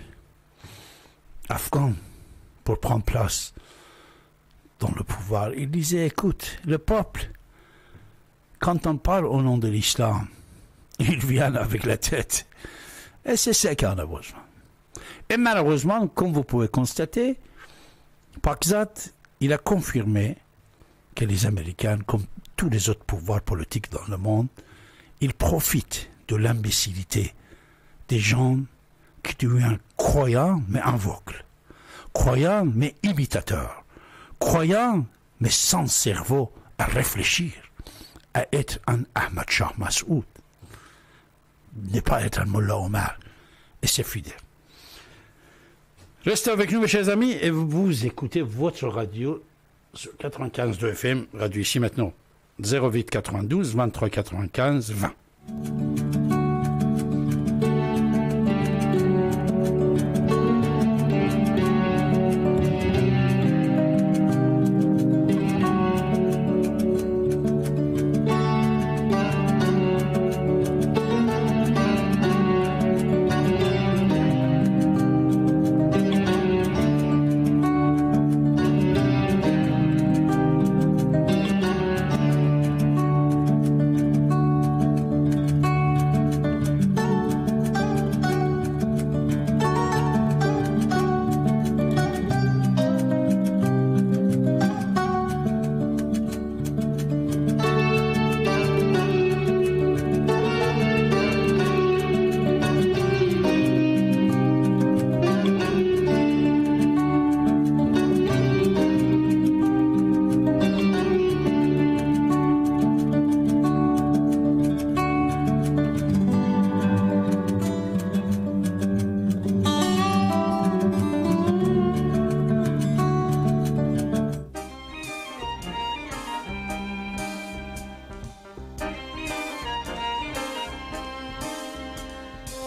afghans pour prendre place dans le pouvoir. Il disait, écoute, le peuple, quand on parle au nom de l'islam, ils viennent avec la tête. Et c'est ça qu'on a besoin. Et malheureusement, comme vous pouvez constater, Pakzad, il a confirmé que les Américains, comme tous les autres pouvoirs politiques dans le monde, ils profitent de l'imbécilité des gens qui deviennent croyants mais aveugles, croyants mais imitateurs, croyants mais sans cerveau à réfléchir, à être un Ahmad Shah Massoud, ne pas être un Mullah Omar, et c'est fidèle. Restez avec nous, mes chers amis, et vous écoutez votre radio sur quatre-vingt-quinze deux F M, radio ici maintenant, zéro huit quatre-vingt-douze vingt-trois quatre-vingt-quinze vingt.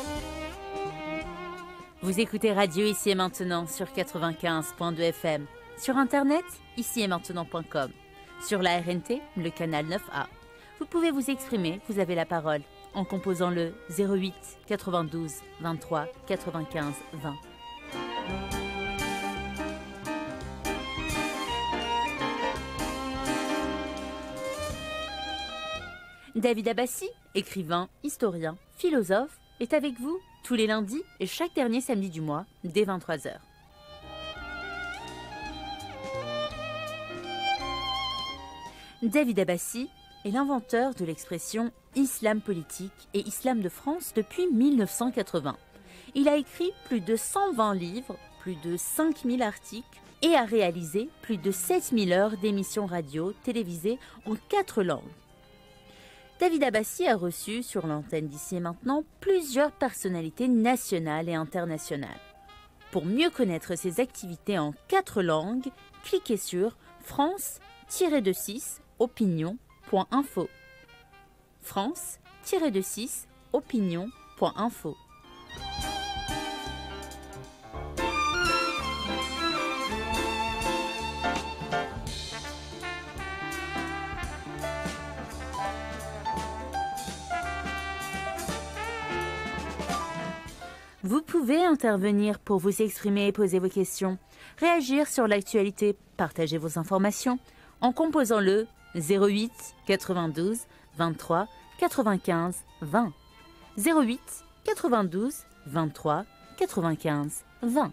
Vous écoutez Radio ici et maintenant sur quatre-vingt-quinze point deux F M. Sur Internet, ici et maintenant point com. Sur la R N T, le canal neuf A. Vous pouvez vous exprimer, vous avez la parole, en composant le zéro huit quatre-vingt-douze vingt-trois quatre-vingt-quinze vingt. David Abbassi, écrivain, historien, philosophe, est avec vous tous les lundis et chaque dernier samedi du mois, dès vingt-trois heures. David Abbassi est l'inventeur de l'expression islam politique et islam de France depuis mille neuf cent quatre-vingts. Il a écrit plus de cent vingt livres, plus de cinq mille articles et a réalisé plus de sept mille heures d'émissions radio télévisées en quatre langues. David Abbassi a reçu sur l'antenne d'Ici et Maintenant plusieurs personnalités nationales et internationales. Pour mieux connaître ses activités en quatre langues, cliquez sur France six opinion point info. France six opinion point info. Vous pouvez intervenir pour vous exprimer et poser vos questions, réagir sur l'actualité, partager vos informations en composant le zéro huit quatre-vingt-douze vingt-trois quatre-vingt-quinze vingt. zéro huit quatre-vingt-douze vingt-trois quatre-vingt-quinze vingt.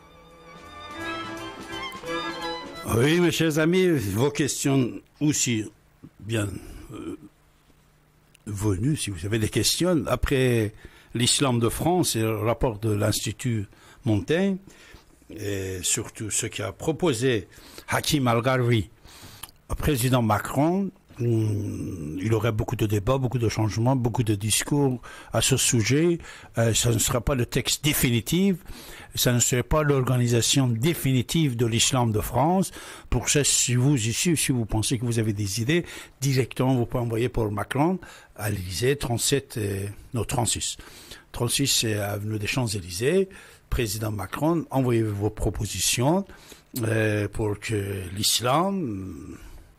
Oui, mes chers amis, vos questions aussi bien euh, venues, si vous avez des questions, après l'islam de France et le rapport de l'Institut Montaigne, et surtout ce qu'a proposé Hakim Al-Gharwi au président Macron, il aurait beaucoup de débats, beaucoup de changements, beaucoup de discours à ce sujet. Euh, ça ne sera pas le texte définitif, ça ne serait pas l'organisation définitive de l'islam de France. Pour ça, si vous ici, si vous pensez que vous avez des idées, directement vous pouvez envoyer pour Macron à l'Élysée, trente-sept, et, non trente-six. trente-six, c'est avenue des Champs-Élysées. Président Macron, envoyez vos propositions euh, pour que l'islam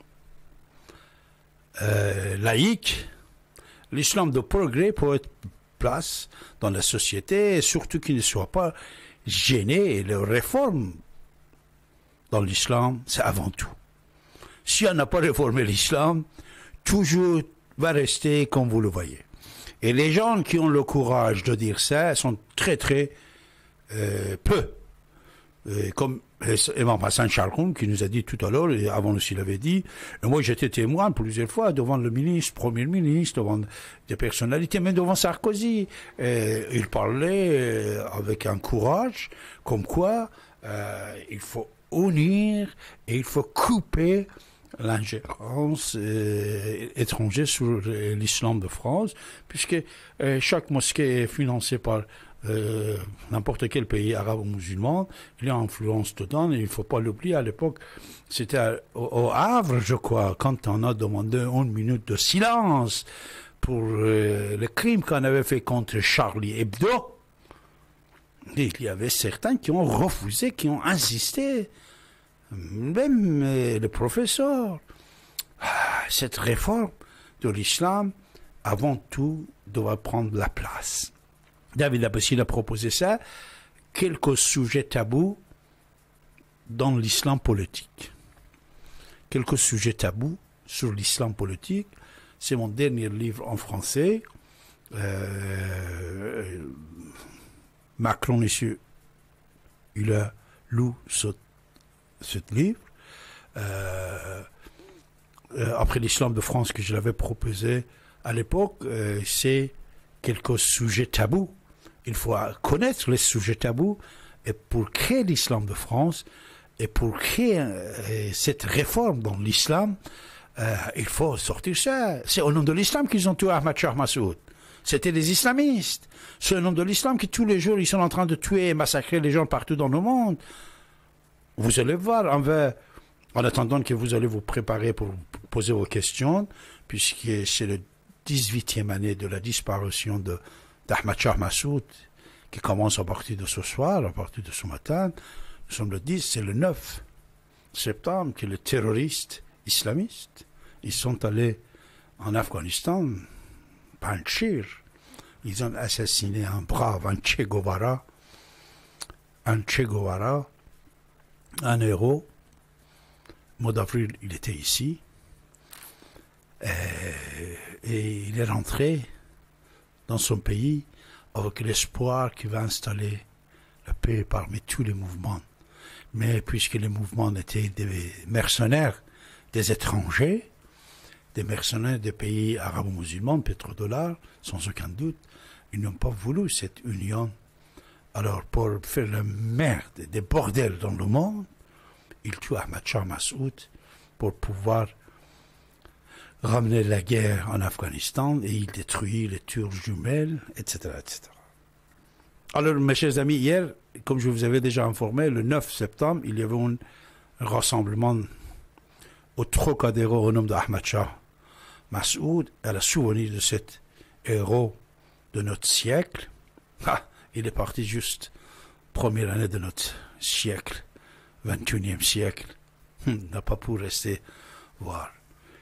Euh, laïque, l'islam de progrès pour être place dans la société et surtout qu'il ne soit pas gêné. Et les réformes dans l'islam, c'est avant tout. Si on n'a pas réformé l'islam, toujours va rester comme vous le voyez. Et les gens qui ont le courage de dire ça sont très très euh, peu. Et comme Imam Hassan Charkoun qui nous a dit tout à l'heure, et avant aussi l'avait dit, et moi j'étais témoin plusieurs fois devant le ministre, premier ministre, devant des personnalités, même devant Sarkozy. Et il parlait avec un courage, comme quoi euh, il faut unir et il faut couper l'ingérence euh, étrangère sur l'islam de France, puisque euh, chaque mosquée est financée par Euh, n'importe quel pays arabe ou musulman, il y a influence dedans, et il ne faut pas l'oublier. À l'époque, c'était au, au Havre, je crois, quand on a demandé une minute de silence pour euh, le crime qu'on avait fait contre Charlie Hebdo. Et il y avait certains qui ont refusé, qui ont insisté, même euh, le professeur. Ah, cette réforme de l'islam, avant tout, doit prendre la place. David Abbassi a proposé ça, quelques sujets tabous dans l'islam politique. Quelques sujets tabous sur l'islam politique. C'est mon dernier livre en français. Euh, Macron, ici, il a lu ce, ce livre. Euh, euh, après l'islam de France que je l'avais proposé à l'époque, euh, c'est quelques sujets tabous. Il faut connaître les sujets tabous et pour créer l'islam de France et pour créer euh, cette réforme dans l'islam, euh, il faut sortir ça. C'est au nom de l'islam qu'ils ont tué Ahmad Shah Massoud. C'était des islamistes. C'est au nom de l'islam que tous les jours ils sont en train de tuer et massacrer les gens partout dans le monde. Vous allez voir, en, va, en attendant que vous allez vous préparer pour poser vos questions, puisque c'est le dix-huitième année de la disparition de d'Ahmad Shah Massoud, qui commence à partir de ce soir, à partir de ce matin. Nous sommes le dix, c'est le neuf. septembre que les terroristes islamistes, ils sont allés en Afghanistan, Panchir, ils ont assassiné un brave, un Che Guevara, un Che Guevara, un héros. Mois d'avril, il était ici. Et, et il est rentré dans son pays avec l'espoir qu'il va installer la paix parmi tous les mouvements. Mais puisque les mouvements étaient des mercenaires, des étrangers, des mercenaires des pays arabo-musulmans, pétrodollars, sans aucun doute, ils n'ont pas voulu cette union. Alors, pour faire la merde, des bordels dans le monde, ils tuent Ahmad Shah Massoud pour pouvoir ramener la guerre en Afghanistan et il détruit les tours jumelles, et cetera, et cetera. Alors, mes chers amis, hier, comme je vous avais déjà informé, le neuf septembre, il y avait un rassemblement au Trocadéro au nom d'Ahmad Shah Massoud, à la souvenir de cet héros de notre siècle. Ah, il est parti juste première année de notre siècle, vingt et unième siècle. Il n'a pas pu rester voir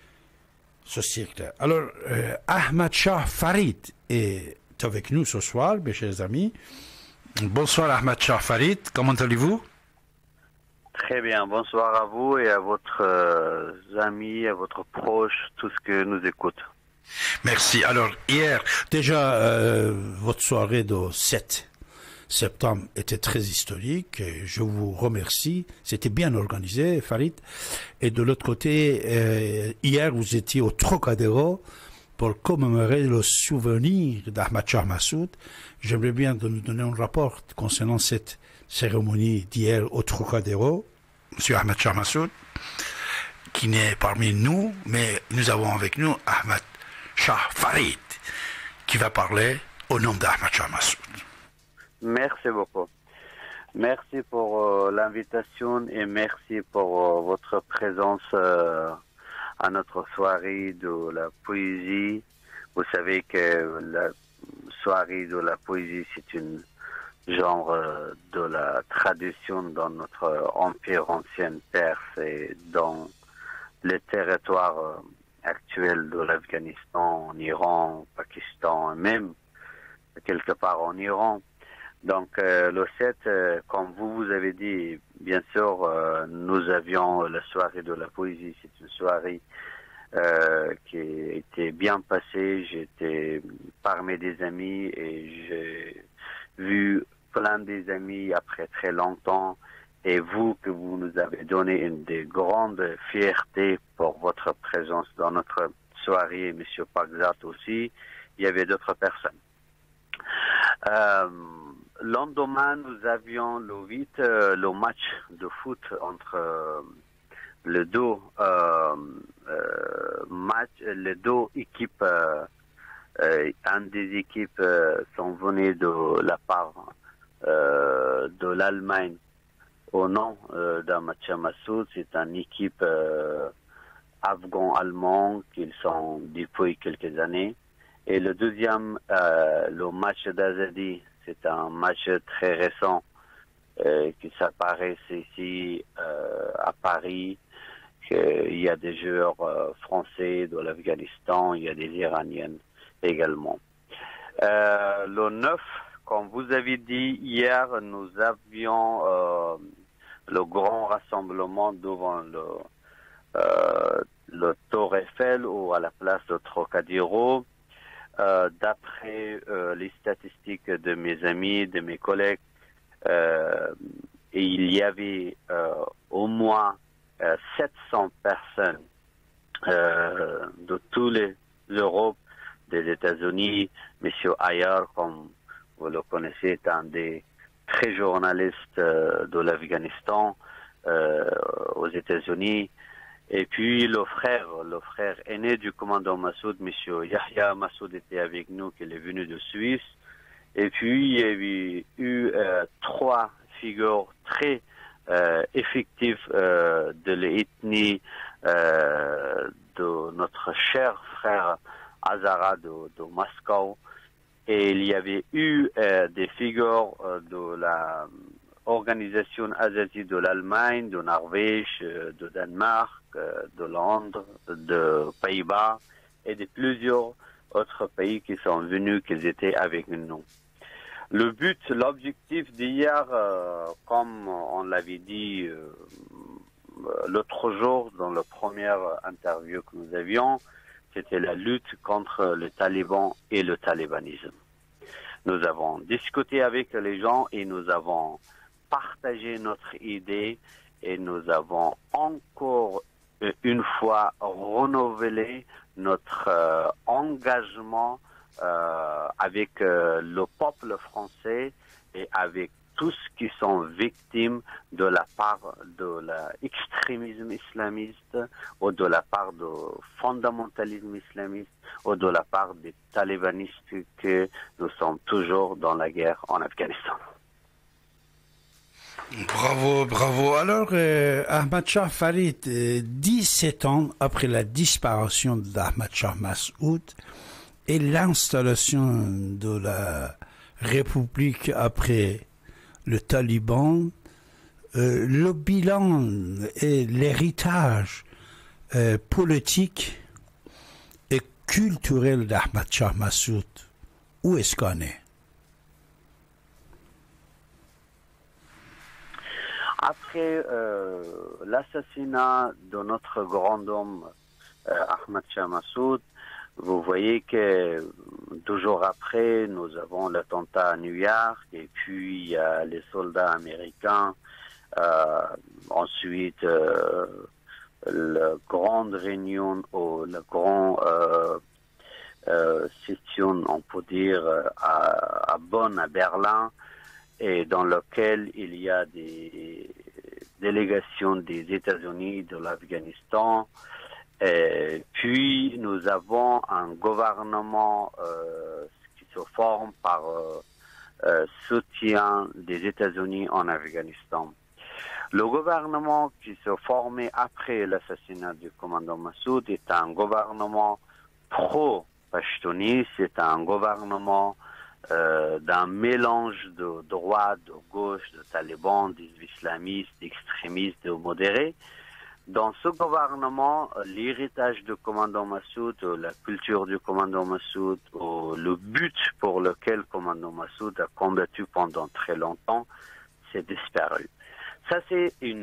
ce siècle. Alors, euh, Ahmad Shah Farid est avec nous ce soir, mes chers amis. Bonsoir Ahmad Shah Farid, comment allez-vous? Très bien, bonsoir à vous et à votre euh, amis, à votre proche, tout ce que nous écoute. Merci. Alors, hier, déjà, euh, votre soirée de sept septembre était très historique. Et je vous remercie. C'était bien organisé, Farid. Et de l'autre côté, euh, hier, vous étiez au Trocadéro pour commémorer le souvenir d'Ahmad Shah Massoud. J'aimerais bien de nous donner un rapport concernant cette cérémonie d'hier au Trocadéro. Monsieur Ahmad Shah Massoud, qui n'est parmi nous, mais nous avons avec nous Ahmad Shah Farid, qui va parler au nom d'Ahmad Shah Massoud. Merci beaucoup. Merci pour euh, l'invitation et merci pour euh, votre présence euh, à notre soirée de la poésie. Vous savez que la soirée de la poésie, c'est une genre euh, de la tradition dans notre empire ancien perse et dans les territoires euh, actuels de l'Afghanistan, en Iran, au Pakistan, et même quelque part en Iran. Donc euh, le sept, euh, comme vous vous avez dit, bien sûr, euh, nous avions la soirée de la poésie. C'est une soirée euh, qui était bien passée. J'étais parmi des amis et j'ai vu plein des amis après très longtemps. Et vous, que vous nous avez donné une des grandes fiertés pour votre présence dans notre soirée, Monsieur Pagzat aussi, il y avait d'autres personnes. Euh, le lendemain, nous avions le huit, euh, le match de foot entre euh, les deux euh, euh, matchs, les deux équipes. Euh, euh, une des équipes euh, sont venues de la part euh, de l'Allemagne au nom euh, d'Ahmad Shah Massoud. C'est une équipe euh, afghan-allemande qu'ils sont depuis quelques années. Et le deuxième, euh, le match d'Azadi, c'est un match très récent euh, qui s'apparaît ici euh, à Paris. Il y a des joueurs euh, français de l'Afghanistan, il y a des Iraniennes également. Euh, le neuf, comme vous avez dit hier, nous avions euh, le grand rassemblement devant le, euh, le Tour Eiffel ou à la place de Trocadéro. Euh, d'après euh, les statistiques de mes amis, de mes collègues, euh, et il y avait euh, au moins euh, sept cents personnes euh, de tous les Europes, des États-Unis. Monsieur Ayer, comme vous le connaissez, est un des très journalistes euh, de l'Afghanistan euh, aux États-Unis. Et puis le frère, le frère aîné du commandant Massoud, Monsieur Yahya Massoud, était avec nous, qui est venu de Suisse. Et puis il y avait eu euh, trois figures très euh, effectives euh, de l'ethnie euh, de notre cher frère Azara de, de Moscou. Et il y avait eu euh, des figures euh, de la organisations asiatiques de l'Allemagne, de Norvège, de Danemark, de Londres, de Pays-Bas et de plusieurs autres pays qui sont venus, qui étaient avec nous. Le but, l'objectif d'hier, euh, comme on l'avait dit euh, l'autre jour dans la première interview que nous avions, c'était la lutte contre le taliban et le talibanisme. Nous avons discuté avec les gens et nous avons partagé notre idée et nous avons encore une fois renouvelé notre euh, engagement euh, avec euh, le peuple français et avec tous qui sont victimes de la part de l'extrémisme islamiste ou de la part du fondamentalisme islamiste ou de la part des talibanistes que nous sommes toujours dans la guerre en Afghanistan. Bravo, bravo. Alors, euh, Ahmad Shah Farid, euh, dix-sept ans après la disparition d'Ahmad Shah Massoud et l'installation de la République après le Taliban, euh, le bilan et l'héritage euh, politique et culturel d'Ahmad Shah Massoud, où est-ce qu'on est? Après euh, l'assassinat de notre grand homme euh, Ahmad Shah Massoud, vous voyez que deux jours après, nous avons l'attentat à New York et puis il y a les soldats américains. Euh, ensuite, euh, la grande réunion ou la grande euh, euh, session, on peut dire, à, à Bonn, à Berlin, et dans lequel il y a des délégations des États-Unis, de l'Afghanistan. Et puis nous avons un gouvernement euh, qui se forme par euh, euh, soutien des États-Unis en Afghanistan. Le gouvernement qui se formait après l'assassinat du commandant Massoud est un gouvernement pro-Pashtuni, c'est un gouvernement Euh, d'un mélange de droite, de gauche, de talibans, d'islamistes, d'extrémistes, de modérés. Dans ce gouvernement, l'héritage du commandant Massoud, la culture du commandant Massoud, le but pour lequel le commandant Massoud a combattu pendant très longtemps, c'est disparu. Ça, c'est une,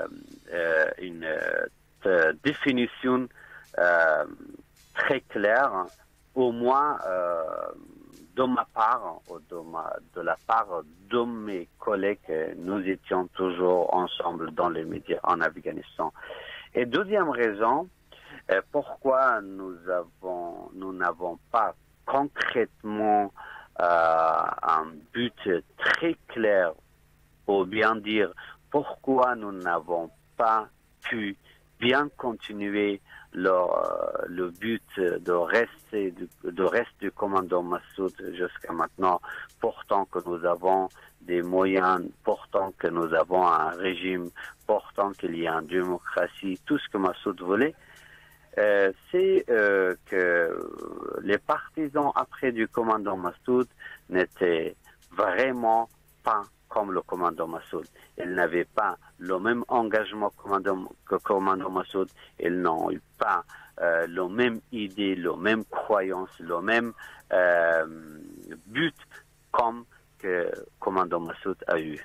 euh, une euh, définition euh, très claire, au moins euh, de ma part, ou de, ma, de la part de mes collègues, nous étions toujours ensemble dans les médias en Afghanistan. Et deuxième raison, euh, pourquoi nous avons, nous n'avons pas concrètement euh, un but très clair, ou bien dire pourquoi nous n'avons pas pu bien continuer le, le but de rester du, de reste du commandant Massoud jusqu'à maintenant, pourtant que nous avons des moyens, pourtant que nous avons un régime, pourtant qu'il y a une démocratie, tout ce que Massoud voulait, euh, c'est euh, que les partisans après du commandant Massoud n'étaient vraiment pas comme le commandant Massoud. Ils n'avaient pas le même engagement que le commandant Massoud. Ils n'ont eu pas euh, la même idée, la même croyance, le même euh, but comme que le commandant Massoud a eu.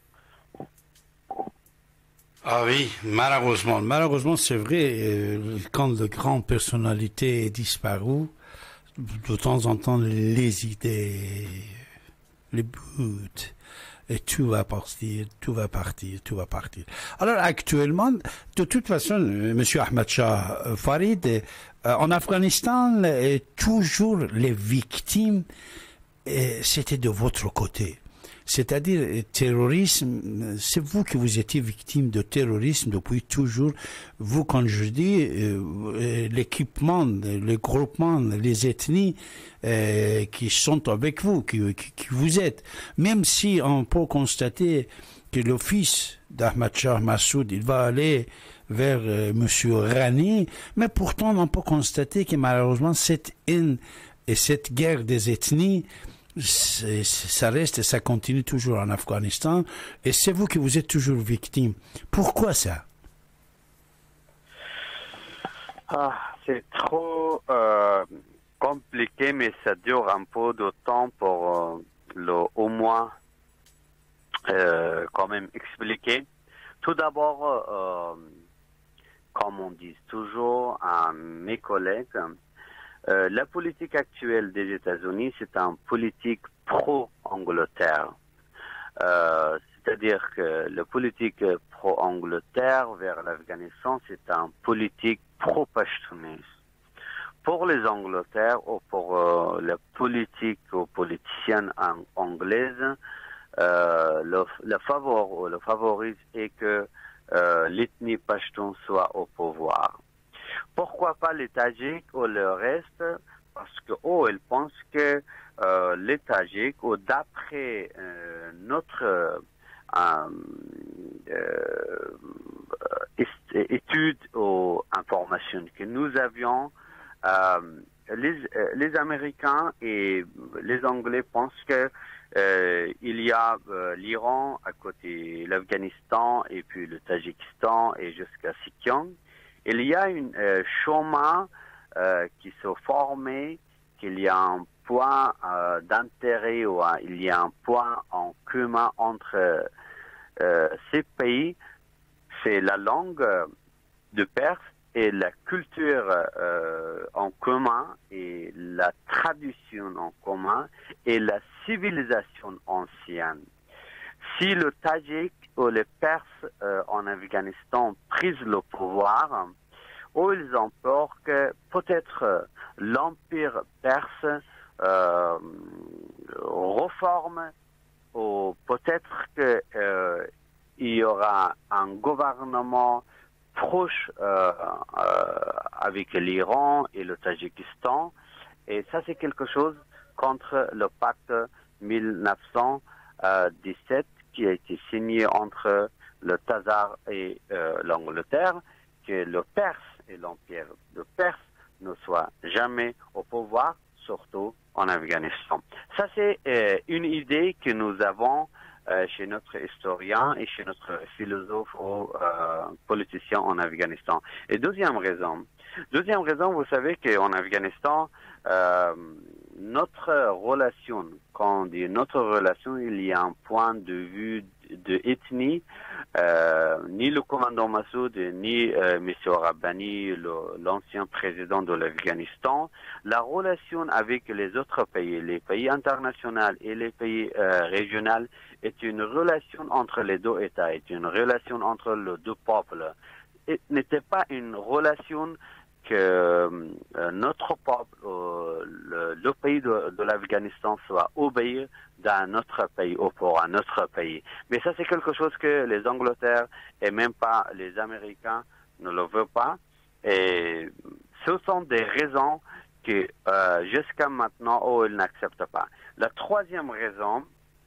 Ah oui, malheureusement. Malheureusement, c'est vrai, euh, quand de grandes personnalités disparues, de temps en temps, les idées, les buts, et tout va partir, tout va partir, tout va partir. Alors actuellement, de toute façon, Monsieur Ahmad Shah Farid, euh, en Afghanistan, euh, toujours les victimes, euh, c'était de votre côté. C'est-à-dire, euh, terrorisme, c'est vous qui vous étiez victime de terrorisme depuis toujours. Vous, quand je dis, euh, l'équipement, le groupement, les ethnies euh, qui sont avec vous, qui, qui, qui vous êtes. Même si on peut constater que le fils d'Ahmad Shah Massoud, il va aller vers euh, Monsieur Rani, mais pourtant on peut constater que malheureusement cette haine et cette guerre des ethnies c'est, ça reste et ça continue toujours en Afghanistan, et c'est vous qui vous êtes toujours victime. Pourquoi ça? Ah, c'est trop euh, compliqué, mais ça dure un peu de temps pour euh, le, au moins euh, quand même expliquer. Tout d'abord, euh, comme on dit toujours à mes collègues, euh, la politique actuelle des États-Unis, c'est une politique pro-Angleterre. Euh, c'est-à-dire que la politique pro-Angleterre vers l'Afghanistan, c'est une politique pro-pashtunis. Pour les Angleterres ou pour euh, la politique ou politicienne anglaise, euh, le, le favor ou le favorisme est que euh, l'ethnie pashtun soit au pouvoir. Pourquoi pas les Tadjiks ou le reste? Parce que oh, ils pensent que euh, les Tadjiks, ou d'après euh, notre euh, euh, études ou informations que nous avions, euh, les, les Américains et les Anglais pensent que euh, il y a euh, l'Iran à côté, l'Afghanistan et puis le Tadjikistan et jusqu'à Xinjiang. Il y a un euh, chemin euh, qui se formait, qu'il y a un point euh, d'intérêt ou un, il y a un point en commun entre euh, ces pays, c'est la langue de Perse et la culture euh, en commun et la tradition en commun et la civilisation ancienne. Si le Tadjik ou les Perses euh, en Afghanistan prisent le pouvoir, ou ils ont peur que peut-être euh, l'Empire perse euh, reforme, ou peut-être qu'il euh, y aura un gouvernement proche euh, euh, avec l'Iran et le Tadjikistan. Et ça, c'est quelque chose contre le pacte mille neuf cent dix-sept qui a été signé entre le Khazar et euh, l'Angleterre, que le Perse et l'Empire de Perse ne soient jamais au pouvoir, surtout en Afghanistan. Ça, c'est euh, une idée que nous avons euh, chez notre historien et chez notre philosophe ou euh, politicien en Afghanistan. Et deuxième raison, deuxième raison, vous savez qu'en Afghanistan, euh, notre relation, quand on dit notre relation, il y a un point de vue de ethnie, euh, ni le commandant Massoud, ni euh, M. Rabbani, l'ancien président de l'Afghanistan, la relation avec les autres pays, les pays internationaux et les pays euh, régionaux, est une relation entre les deux États, est une relation entre les deux peuples. Et n'était pas une relation que euh, notre peuple, euh, le, le pays de, de l'Afghanistan soit obéi d'un autre pays ou pour un autre pays. Mais ça, c'est quelque chose que les Angleterres et même pas les Américains ne le veulent pas. Et ce sont des raisons que euh, jusqu'à maintenant, oh, ils n'acceptent pas. La troisième raison,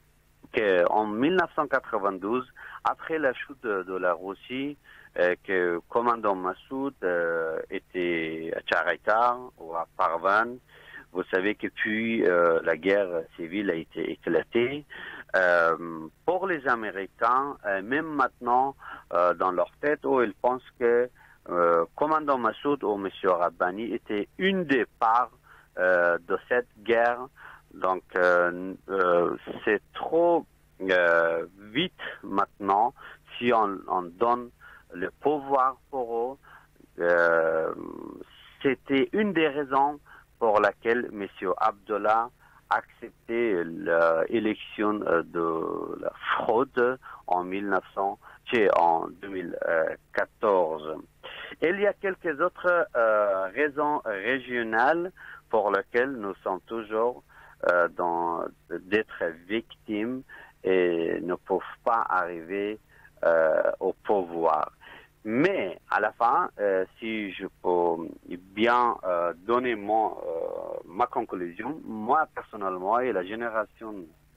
qu'en mille neuf cent quatre-vingt-douze, après la chute de, de la Russie, euh, que le commandant Massoud euh, était à Tcharaïtar ou à Parvan. Vous savez que puis euh, la guerre civile a été éclatée. Euh, pour les Américains, euh, même maintenant, euh, dans leur tête, oh, ils pensent que euh, commandant Massoud ou M. Rabbani était une des parts euh, de cette guerre. Donc, euh, euh, c'est trop euh, vite maintenant si on, on donne le pouvoir pour eux. Euh, c'était une des raisons pour laquelle M. Abdullah a accepté l'élection de la fraude en, mille neuf cents, en deux mille quatorze. Et il y a quelques autres euh, raisons régionales pour lesquelles nous sommes toujours euh, dans d'être victimes et ne peuvent pas arriver euh, au pouvoir. Mais à la fin, euh, si je peux bien euh, donner mon, euh, ma conclusion, moi personnellement et la génération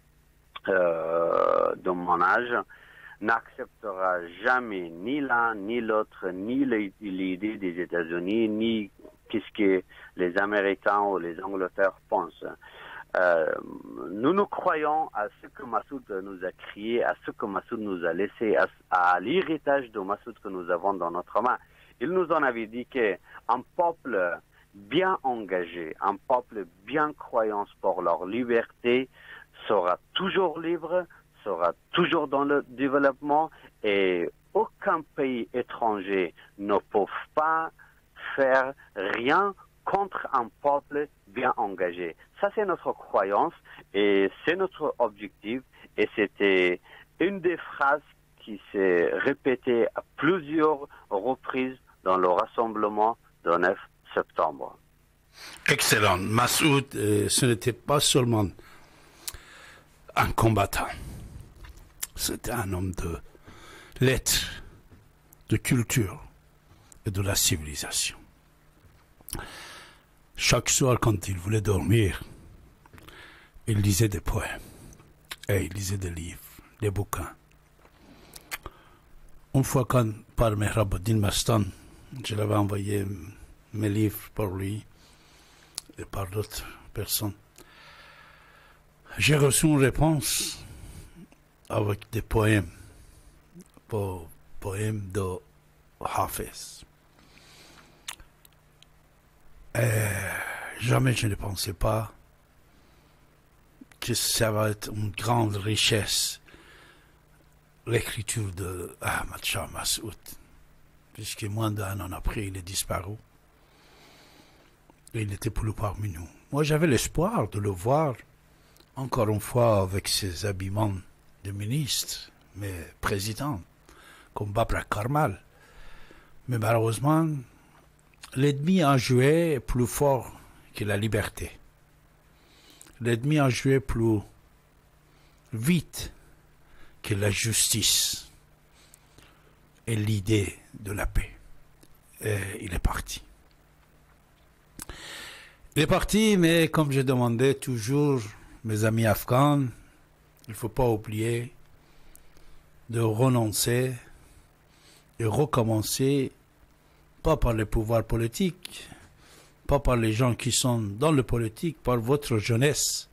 euh, de mon âge n'acceptera jamais ni l'un ni l'autre, ni l'idée des États-Unis, ni qu'est-ce que les Américains ou les Angleterres pensent. Euh, nous nous croyons à ce que Massoud nous a créé, à ce que Massoud nous a laissé, à, à l'héritage de Massoud que nous avons dans notre main. Il nous en avait dit qu'un peuple bien engagé, un peuple bien croyant pour leur liberté sera toujours libre, sera toujours dans le développement et aucun pays étranger ne peut pas faire rien contre un peuple bien engagé. Ça, c'est notre croyance et c'est notre objectif. Et c'était une des phrases qui s'est répétée à plusieurs reprises dans le rassemblement du neuf septembre. Excellent. Massoud, euh, ce n'était pas seulement un combattant. C'était un homme de lettres, de culture et de la civilisation. Chaque soir, quand il voulait dormir, il lisait des poèmes et il lisait des livres, des bouquins. Une fois, quand par Mehrabuddin Mastan, je l'avais envoyé mes livres pour lui et par d'autres personnes, j'ai reçu une réponse avec des poèmes, po poèmes de Hafez. Et jamais je ne pensais pas que ça va être une grande richesse, l'écriture de Ahmad Shah Massoud, puisque moins d'un an après, il est disparu. Et il n'était plus parmi nous. Moi, j'avais l'espoir de le voir encore une fois avec ses habillements de ministre, mais président, comme Babrak Karmal. Mais malheureusement, l'ennemi a joué plus fort que la liberté. L'ennemi a joué plus vite que la justice et l'idée de la paix. Et il est parti. Il est parti, mais comme je demandais toujours, mes amis afghans, il ne faut pas oublier de renoncer et recommencer, pas par les pouvoirs politiques, pas par les gens qui sont dans le politique, par votre jeunesse.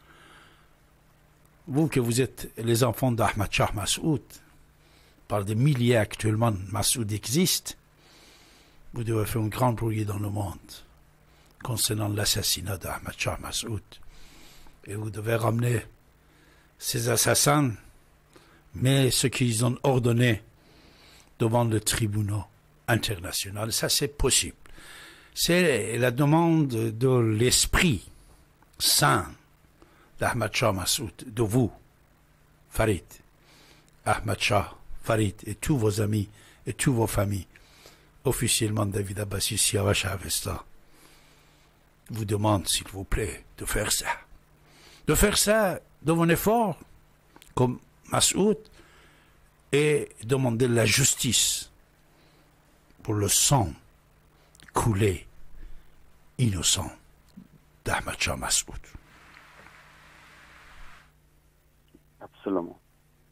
Vous que vous êtes les enfants d'Ahmad Shah Massoud, par des milliers actuellement, Massoud existe, vous devez faire un grand bruit dans le monde concernant l'assassinat d'Ahmad Shah Massoud. Et vous devez ramener ces assassins, mais ce qu'ils ont ordonné devant le tribunal international, ça c'est possible. C'est la demande de l'esprit saint d'Ahmad Shah Massoud, de vous, Farid, Ahmad Shah, Farid et tous vos amis et toutes vos familles. Officiellement, David Abbassi, Siavash Avesta vous demande, s'il vous plaît, de faire ça. De faire ça, de mon effort, comme Massoud, et demander la justice pour le sang coulé, innocent, d'Ahmad Shah Massoud. Absolument.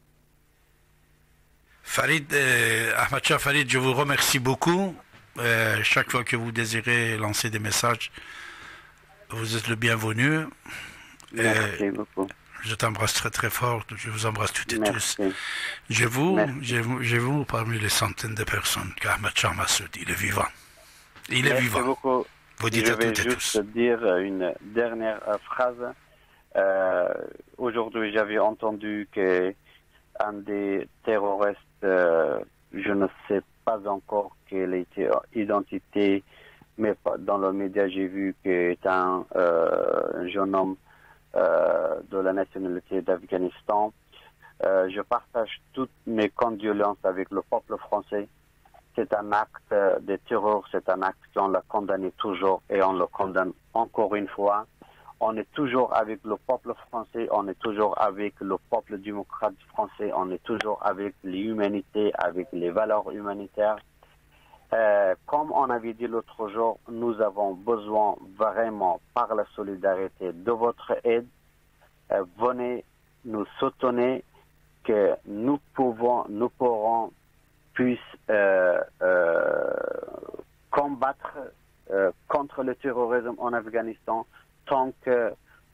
Farid, euh, Ahmad Shah Farid, je vous remercie beaucoup. Euh, chaque fois que vous désirez lancer des messages, vous êtes le bienvenu. Merci euh, beaucoup. Je t'embrasse très très fort. Je vous embrasse toutes et Merci. tous. Je vous, je vous, je vous parmi les centaines de personnes qu'Ahmad Shah Massoud, il est vivant. Il Merci est vivant. Beaucoup. Vous dites je à vais toutes et juste tous. dire une dernière phrase. Euh, Aujourd'hui, j'avais entendu qu'un des terroristes, euh, je ne sais pas encore quelle était l'identité, mais dans le média, j'ai vu qu'il est un, euh, un jeune homme euh, de la nationalité d'Afghanistan. Euh, je partage toutes mes condoléances avec le peuple français. C'est un acte de terreur, c'est un acte qu'on l'a condamné toujours et on le condamne encore une fois. On est toujours avec le peuple français, on est toujours avec le peuple démocrate français, on est toujours avec l'humanité, avec les valeurs humanitaires. Euh, comme on avait dit l'autre jour, nous avons besoin vraiment, par la solidarité, de votre aide. Euh, venez nous soutenir, que nous pouvons, nous pourrons, puisse euh, euh, combattre euh, contre le terrorisme en Afghanistan tant que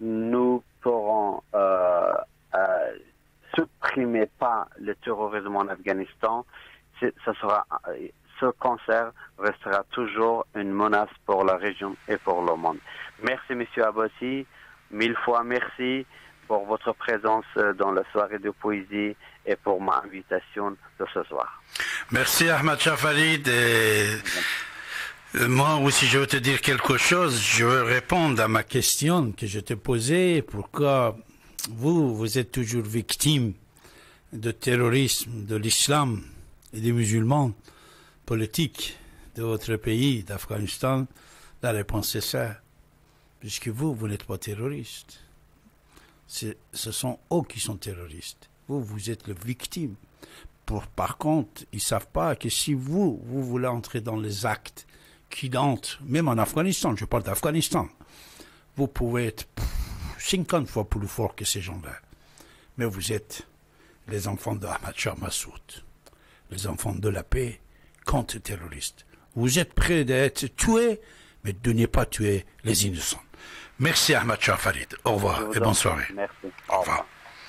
nous pourrons euh, euh, supprimer pas le terrorisme en Afghanistan, ça sera, ce cancer restera toujours une menace pour la région et pour le monde. Merci, Monsieur Abbassi. Mille fois merci pour votre présence dans la soirée de poésie et pour ma invitation de ce soir. Merci, Ahmad Shah Farid. Et moi aussi, je veux te dire quelque chose. Je veux répondre à ma question que je t'ai posée. Pourquoi vous, vous êtes toujours victime de terrorisme, de l'islam et des musulmans politiques de votre pays, d'Afghanistan? La réponse est ça. Puisque vous, vous n'êtes pas terroriste. Ce sont eux qui sont terroristes. Vous, vous êtes le victime. Pour, par contre, ils ne savent pas que si vous, vous voulez entrer dans les actes qui entrent, même en Afghanistan, je parle d'Afghanistan, vous pouvez être cinquante fois plus fort que ces gens-là. Mais vous êtes les enfants de Ahmad Shah Massoud, les enfants de la paix contre les terroristes. Vous êtes prêts d'être tués, mais de ne pas tuer les innocents. Merci Ahmad Shah Farid. Au revoir et bonne soirée. Merci. Au revoir.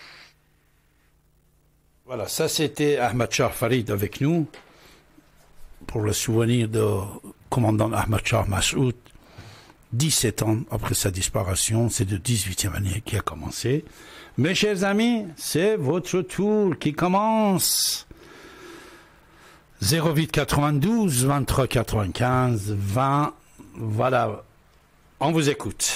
Voilà, ça c'était Ahmad Shah Farid avec nous pour le souvenir du commandant Ahmad Shah Massoud. dix-sept ans après sa disparition, c'est le dix-huitième année qui a commencé. Mes chers amis, c'est votre tour qui commence. zéro huit quatre-vingt-douze vingt-trois quatre-vingt-quinze vingt. Voilà, on vous écoute.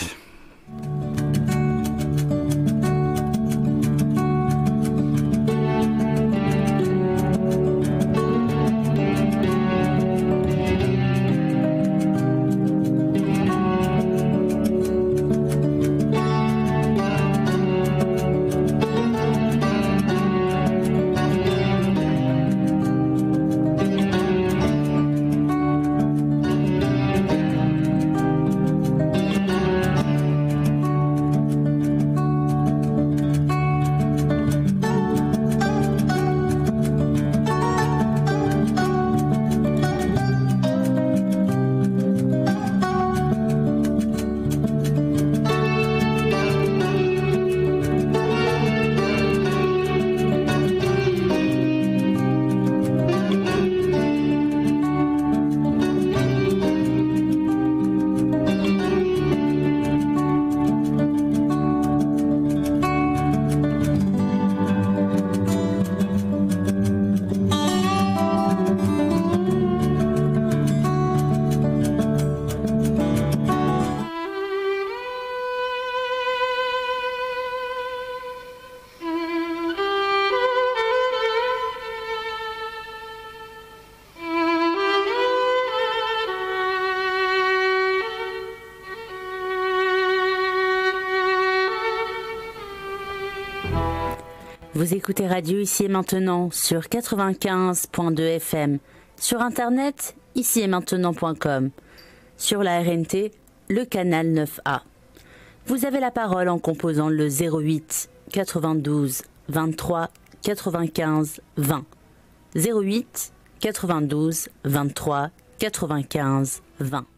Vous écoutez Radio Ici et Maintenant sur quatre-vingt-quinze point deux F M, sur internet ici et maintenant point com, sur la R N T, le canal neuf A. Vous avez la parole en composant le zéro huit quatre-vingt-douze vingt-trois quatre-vingt-quinze vingt. zéro huit quatre-vingt-douze vingt-trois quatre-vingt-quinze vingt.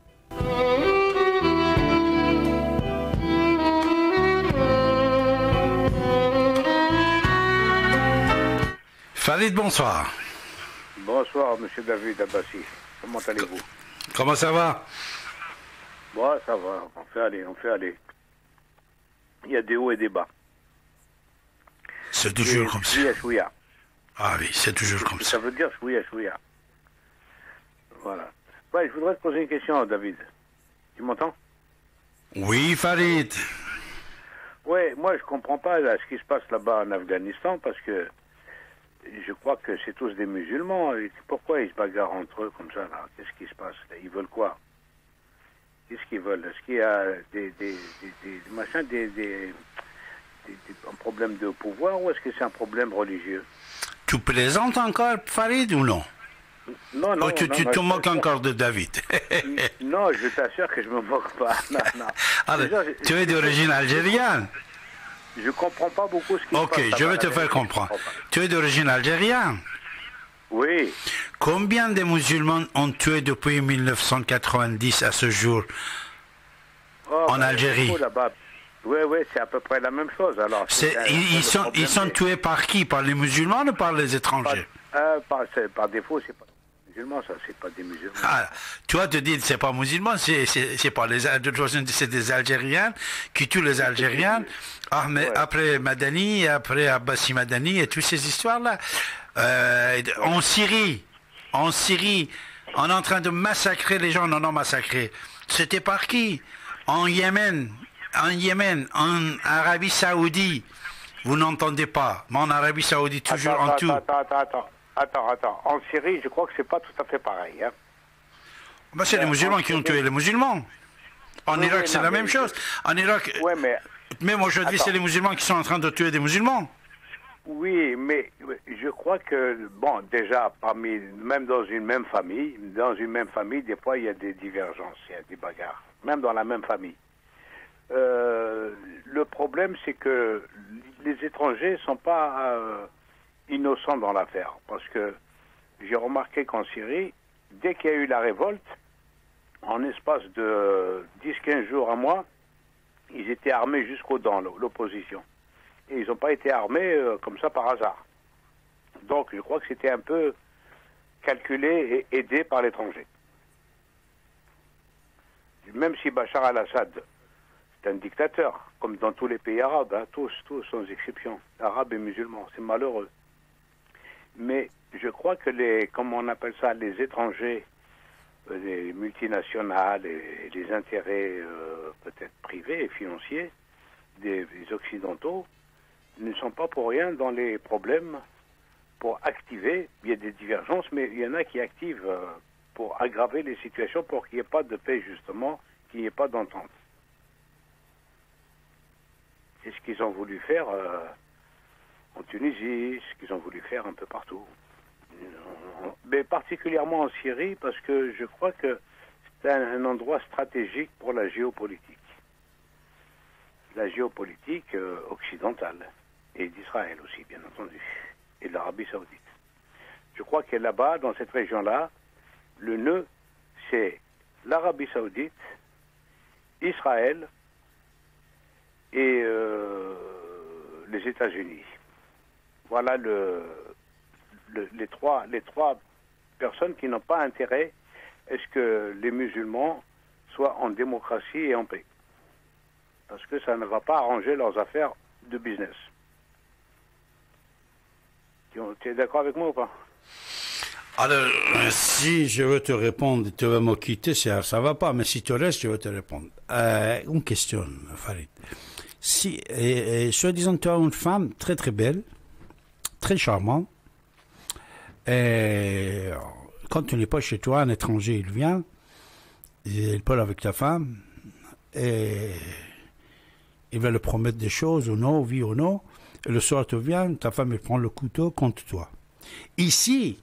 Farid, bonsoir. Bonsoir, Monsieur David Abbassi. Comment allez-vous? Comment ça va? Bon, ça va. On fait aller, on fait aller. Il y a des hauts et des bas. C'est toujours et comme ça. Chouïa. Ah oui, c'est toujours comme ça. Ça veut dire chouïa, chouïa. Voilà. Ouais, je voudrais te poser une question, David. Tu m'entends? Oui, Farid. Ouais, moi, je comprends pas là, ce qui se passe là-bas en Afghanistan parce que je crois que c'est tous des musulmans. Et pourquoi ils se bagarrent entre eux comme ça, là? Qu'est-ce qui se passe là? Ils veulent quoi? Qu'est-ce qu'ils veulent? Est-ce qu'il y a des, des, des, des, des machins, des, des, des, des, un problème de pouvoir ou est-ce que c'est un problème religieux? Tu plaisantes encore, Farid, ou non? Non, non. Oh, tu non, tu non, te je moques encore de David. Non, je t'assure que je me moque pas. Non, non. Alors, Déjà, tu es d'origine algérienne? Je comprends pas beaucoup ce qui Ok, se passe. Ok, je vais te faire comprendre. Tu es d'origine algérienne? Oui. Combien de musulmans ont tué depuis mille neuf cent quatre-vingt-dix à ce jour oh, en bah, Algérie? là-bas. Oui, oui, c'est à peu près la même chose. Alors, c'est, un, ils, ils, sont, ils sont tués par qui? Par les musulmans ou par les étrangers? Par, euh, par, par défaut, c'est pas des musulmans, ça, c'est pas des musulmans. Ah, toi, te dis, c'est pas musulman, c'est, c'est, c'est pas les, de toute façon, c'est des Algériens qui tuent les Algériens. Ah, mais ouais. Après Madani, après Abbasi Madani et toutes ces histoires-là. Euh, en Syrie, en Syrie, on est en train de massacrer les gens, on en a massacré. C'était par qui? En Yémen, en Yémen, en Arabie Saoudite, vous n'entendez pas, mais en Arabie Saoudite, toujours attends, en tout. Attends, attends, attends, attends, attends. En Syrie, je crois que c'est pas tout à fait pareil. Hein. Ben, c'est euh, les musulmans qui Syrie... ont tué les musulmans. En oui, Irak, oui, c'est non, la même chose. En Irak, ouais, mais... même aujourd'hui, c'est les musulmans qui sont en train de tuer des musulmans. Oui, mais je crois que, bon, déjà, parmi, même dans une même famille, dans une même famille, des fois, il y a des divergences, il y a des bagarres, même dans la même famille. Euh, le problème, c'est que les étrangers sont pas euh, innocents dans l'affaire, parce que j'ai remarqué qu'en Syrie, dès qu'il y a eu la révolte, en espace de dix à quinze jours, un mois, ils étaient armés jusqu'aux dents, l'opposition. Et ils n'ont pas été armés euh, comme ça par hasard. Donc je crois que c'était un peu calculé et aidé par l'étranger. Même si Bachar al-Assad est un dictateur, comme dans tous les pays arabes, hein, tous, tous sans exception, arabes et musulmans, c'est malheureux. Mais je crois que les, comment on appelle ça, les étrangers, les multinationales et les intérêts euh, peut-être privés et financiers des, des Occidentaux, ne sont pas pour rien dans les problèmes pour activer, il y a des divergences, mais il y en a qui activent euh, pour aggraver les situations, pour qu'il n'y ait pas de paix justement, qu'il n'y ait pas d'entente. C'est ce qu'ils ont voulu faire euh, en Tunisie, ce qu'ils ont voulu faire un peu partout. Mais particulièrement en Syrie, parce que je crois que c'est un, un endroit stratégique pour la géopolitique. La géopolitique euh, occidentale. Et d'Israël aussi, bien entendu, et de l'Arabie Saoudite. Je crois que là-bas, dans cette région-là, le nœud, c'est l'Arabie Saoudite, Israël et euh, les États-Unis. Voilà le, le, les, trois, les trois personnes qui n'ont pas intérêt à ce que les musulmans soient en démocratie et en paix. Parce que ça ne va pas arranger leurs affaires de business. Tu es d'accord avec moi ou pas? Alors, si je veux te répondre, tu vas me quitter, ça, ça va pas, mais si tu restes, je vais te répondre. Euh, une question, Farid. Si, et, et, soi-disant, tu as une femme très très belle, très charmante, et quand tu n'es pas chez toi, un étranger, il vient, il parle avec ta femme, et il va lui promettre des choses, ou non, oui ou non. Et le soir, tu viens, ta femme, elle prend le couteau contre toi. Ici,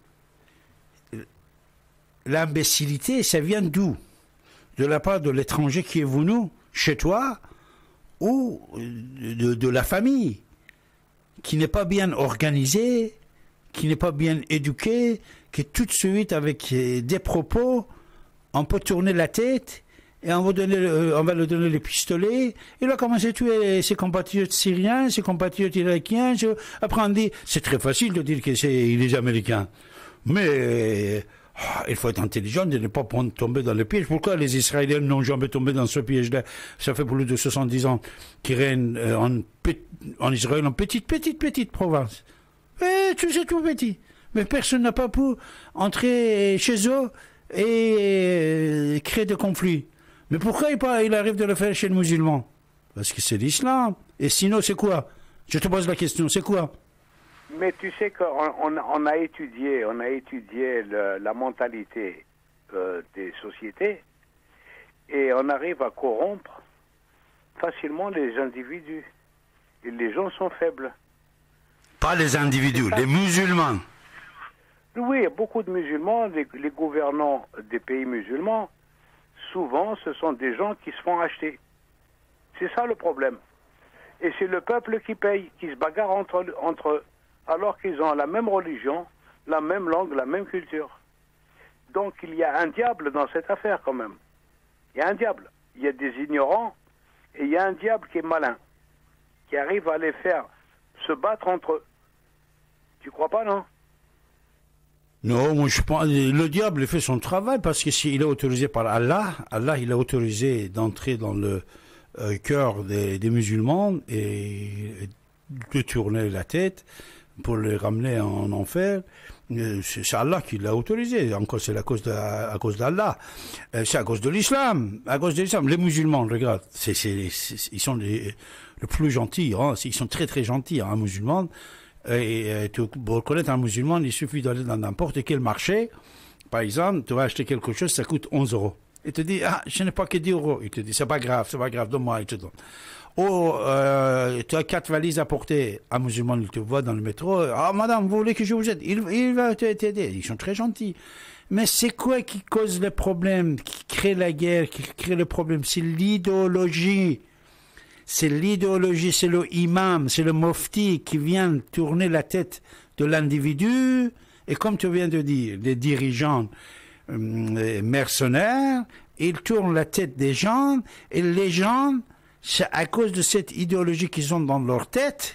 l'imbécilité, ça vient d'où? De la part de l'étranger qui est venu chez toi ou de, de la famille qui n'est pas bien organisée, qui n'est pas bien éduquée, qui tout de suite, avec des propos, on peut tourner la tête et on va, donner, on va lui donner les pistolets. Il va commencer à tuer ses compatriotes syriens, ses compatriotes irakiens. Après, on dit, c'est très facile de dire que c'est les Américains. Mais oh, il faut être intelligent de ne pas tomber dans le piège. Pourquoi les Israéliens n'ont jamais tombé dans ce piège-là? Ça fait plus de soixante-dix ans qu'ils règnent euh, en, en Israël, en petite, petite, petite province. Et tu sais, tout petit. Mais personne n'a pas pu entrer chez eux et créer de conflits. Mais pourquoi il arrive de le faire chez les musulmans? Parce que c'est l'islam. Et sinon, c'est quoi? Je te pose la question, c'est quoi? Mais tu sais qu'on on, on a étudié, on a étudié le, la mentalité euh, des sociétés et on arrive à corrompre facilement les individus. Et les gens sont faibles. Pas les individus, les musulmans. Oui, beaucoup de musulmans, les, les gouvernants des pays musulmans, souvent, ce sont des gens qui se font acheter. C'est ça le problème. Et c'est le peuple qui paye, qui se bagarre entre, entre eux, alors qu'ils ont la même religion, la même langue, la même culture. Donc il y a un diable dans cette affaire quand même. Il y a un diable. Il y a des ignorants Et il y a un diable qui est malin, qui arrive à les faire se battre entre eux. Tu crois pas, non? Non, moi je pense le diable fait son travail parce que s'il est autorisé par Allah, Allah il a autorisé d'entrer dans le euh, cœur des, des musulmans et de tourner la tête pour les ramener en enfer. C'est, c'est Allah qui l'a autorisé. Encore c'est à cause de, à cause d'Allah. C'est à cause de l'islam. À cause de l'islam. Les musulmans, regarde, c'est, c'est, c'est, ils sont les, les plus gentils. Hein. Ils sont très très gentils, hein, musulmans. Et, et tu, pour reconnaître un musulman, il suffit d'aller dans n'importe quel marché. Par exemple, tu vas acheter quelque chose, ça coûte onze euros. Il te dit, ah, je n'ai pas que dix euros. Il te dit, c'est pas grave, c'est pas grave, donne-moi, il te donne. Oh, euh, tu as quatre valises à porter. Un musulman, il te voit dans le métro. Ah, madame, vous voulez que je vous aide? Il, il va t'aider. Ils sont très gentils. Mais c'est quoi qui cause les problèmes, qui crée la guerre, qui crée le problème? C'est l'idéologie. C'est l'idéologie, c'est le imam, c'est le mufti qui vient tourner la tête de l'individu. Et comme tu viens de dire, les dirigeants euh, mercenaires, ils tournent la tête des gens. Et les gens, c'est à cause de cette idéologie qu'ils ont dans leur tête,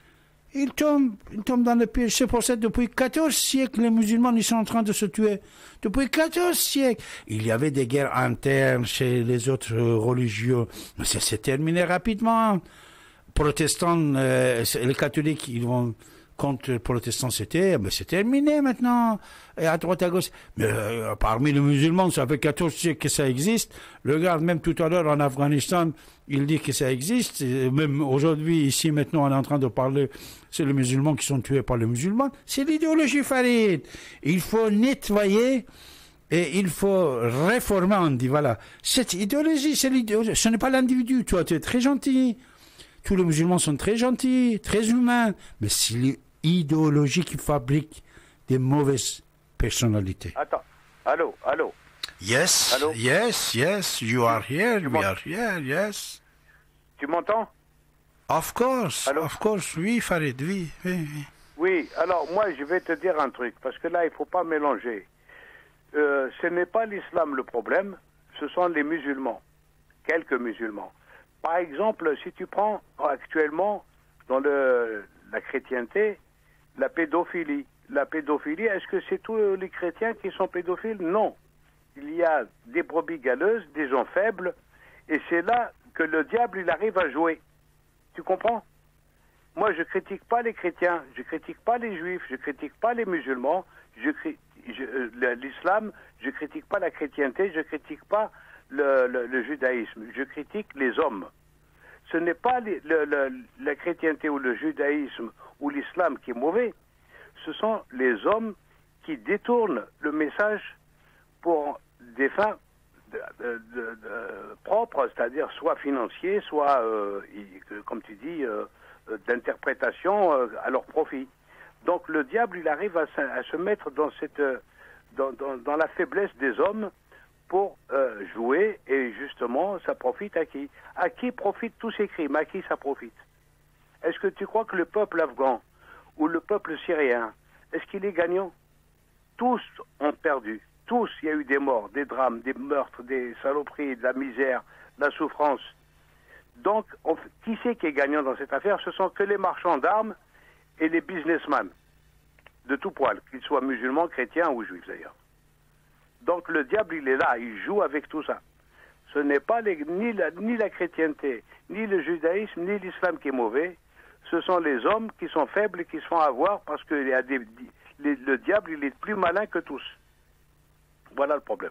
ils tombent, ils tombent dans le piège. C'est pour ça que depuis quatorze siècles, les musulmans, ils sont en train de se tuer. Depuis quatorze siècles. Il y avait des guerres internes chez les autres religieux. Mais ça s'est terminé rapidement. Protestants, euh, les catholiques, ils vont contre les protestants, c'était, mais c'est terminé maintenant. Et à droite, à gauche. Mais euh, parmi les musulmans, ça fait quatorze siècles que ça existe. Regarde, même tout à l'heure en Afghanistan, il dit que ça existe. Et même aujourd'hui, ici, maintenant, on est en train de parler, c'est les musulmans qui sont tués par les musulmans. C'est l'idéologie Farid. Il faut nettoyer et il faut réformer. On dit, voilà, cette idéologie, c'est l'idéologie. Ce n'est pas l'individu. Toi, tu es très gentil. Tous les musulmans sont très gentils, très humains. Mais c'est l'idéologie qui fabrique des mauvaises personnalités. Attends. Allô, allô. Yes, Allô? yes, yes, you are here, Tu we m'ent- are here, yes. Tu m'entends? Of course, Allô? of course, oui, Farid, oui, oui, oui. Oui, alors moi je vais te dire un truc, parce que là il ne faut pas mélanger. Euh, ce n'est pas l'islam le problème, ce sont les musulmans, quelques musulmans. Par exemple, si tu prends actuellement dans le, la chrétienté, la pédophilie. La pédophilie, est-ce que c'est tous les chrétiens qui sont pédophiles? Non. Il y a des brebis galeuses, des gens faibles, et c'est là que le diable il arrive à jouer. Tu comprends? Moi, je critique pas les chrétiens, je critique pas les juifs, je critique pas les musulmans, je, je euh, l'islam, je critique pas la chrétienté, je critique pas le, le, le judaïsme, je critique les hommes. Ce n'est pas les, le, le, la chrétienté ou le judaïsme ou l'islam qui est mauvais, ce sont les hommes qui détournent le message pour des fins de, de, de, de, propres, c'est-à-dire soit financiers, soit, euh, comme tu dis, euh, d'interprétation euh, à leur profit. Donc le diable, il arrive à, à se mettre dans, cette, dans, dans, dans la faiblesse des hommes pour euh, jouer, et justement, ça profite à qui? À qui profitent tous ces crimes? À qui ça profite? Est-ce que tu crois que le peuple afghan ou le peuple syrien, est-ce qu'il est gagnant? Tous ont perdu. Tous, il y a eu des morts, des drames, des meurtres, des saloperies, de la misère, de la souffrance. Donc, on, qui c'est qui est gagnant dans cette affaire? Ce sont que les marchands d'armes et les businessmen, de tout poil, qu'ils soient musulmans, chrétiens ou juifs d'ailleurs. Donc le diable, il est là, il joue avec tout ça. Ce n'est pas les, ni, la, ni la chrétienté, ni le judaïsme, ni l'islam qui est mauvais. Ce sont les hommes qui sont faibles et qui se font avoir parce que il y a des, les, le diable, il est plus malin que tous. Voilà le problème.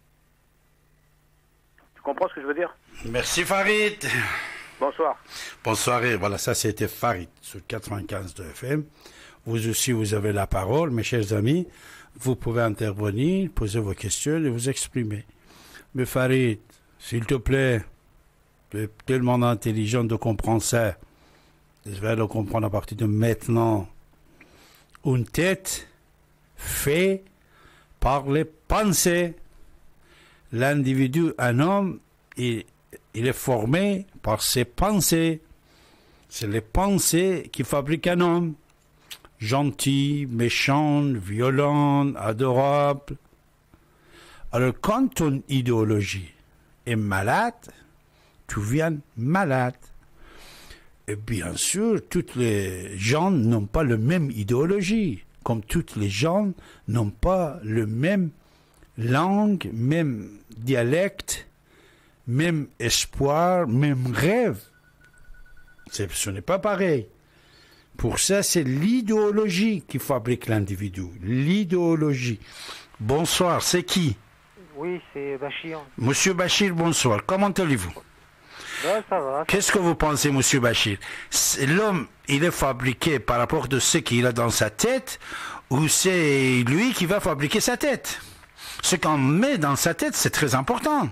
Tu comprends ce que je veux dire? Merci Farid. Bonsoir. Bonsoir, et voilà, ça c'était Farid sur quatre-vingt-quinze de F M. Vous aussi, vous avez la parole, mes chers amis. Vous pouvez intervenir, poser vos questions et vous exprimer. Mais Farid, s'il te plaît, tu es tellement intelligent de comprendre ça. Je vais le comprendre à partir de maintenant. Une tête faite par les pensées. L'individu, un homme, il, il est formé par ses pensées. C'est les pensées qui fabriquent un homme. Gentil, méchant, violent, adorable. Alors, quand ton idéologie est malade, tu viens malade. Et bien sûr, toutes les gens n'ont pas la même idéologie, comme toutes les gens n'ont pas le même langue, même dialecte, même espoir, même rêve. C'est, ce n'est pas pareil. Pour ça, c'est l'idéologie qui fabrique l'individu. L'idéologie. Bonsoir, c'est qui? Oui, c'est Bachir. Monsieur Bachir, bonsoir. Comment allez-vous? Ben, ça va. Qu'est-ce que vous pensez, monsieur Bachir? L'homme, il est fabriqué par rapport de ce qu'il a dans sa tête, ou c'est lui qui va fabriquer sa tête? Ce qu'on met dans sa tête, c'est très important.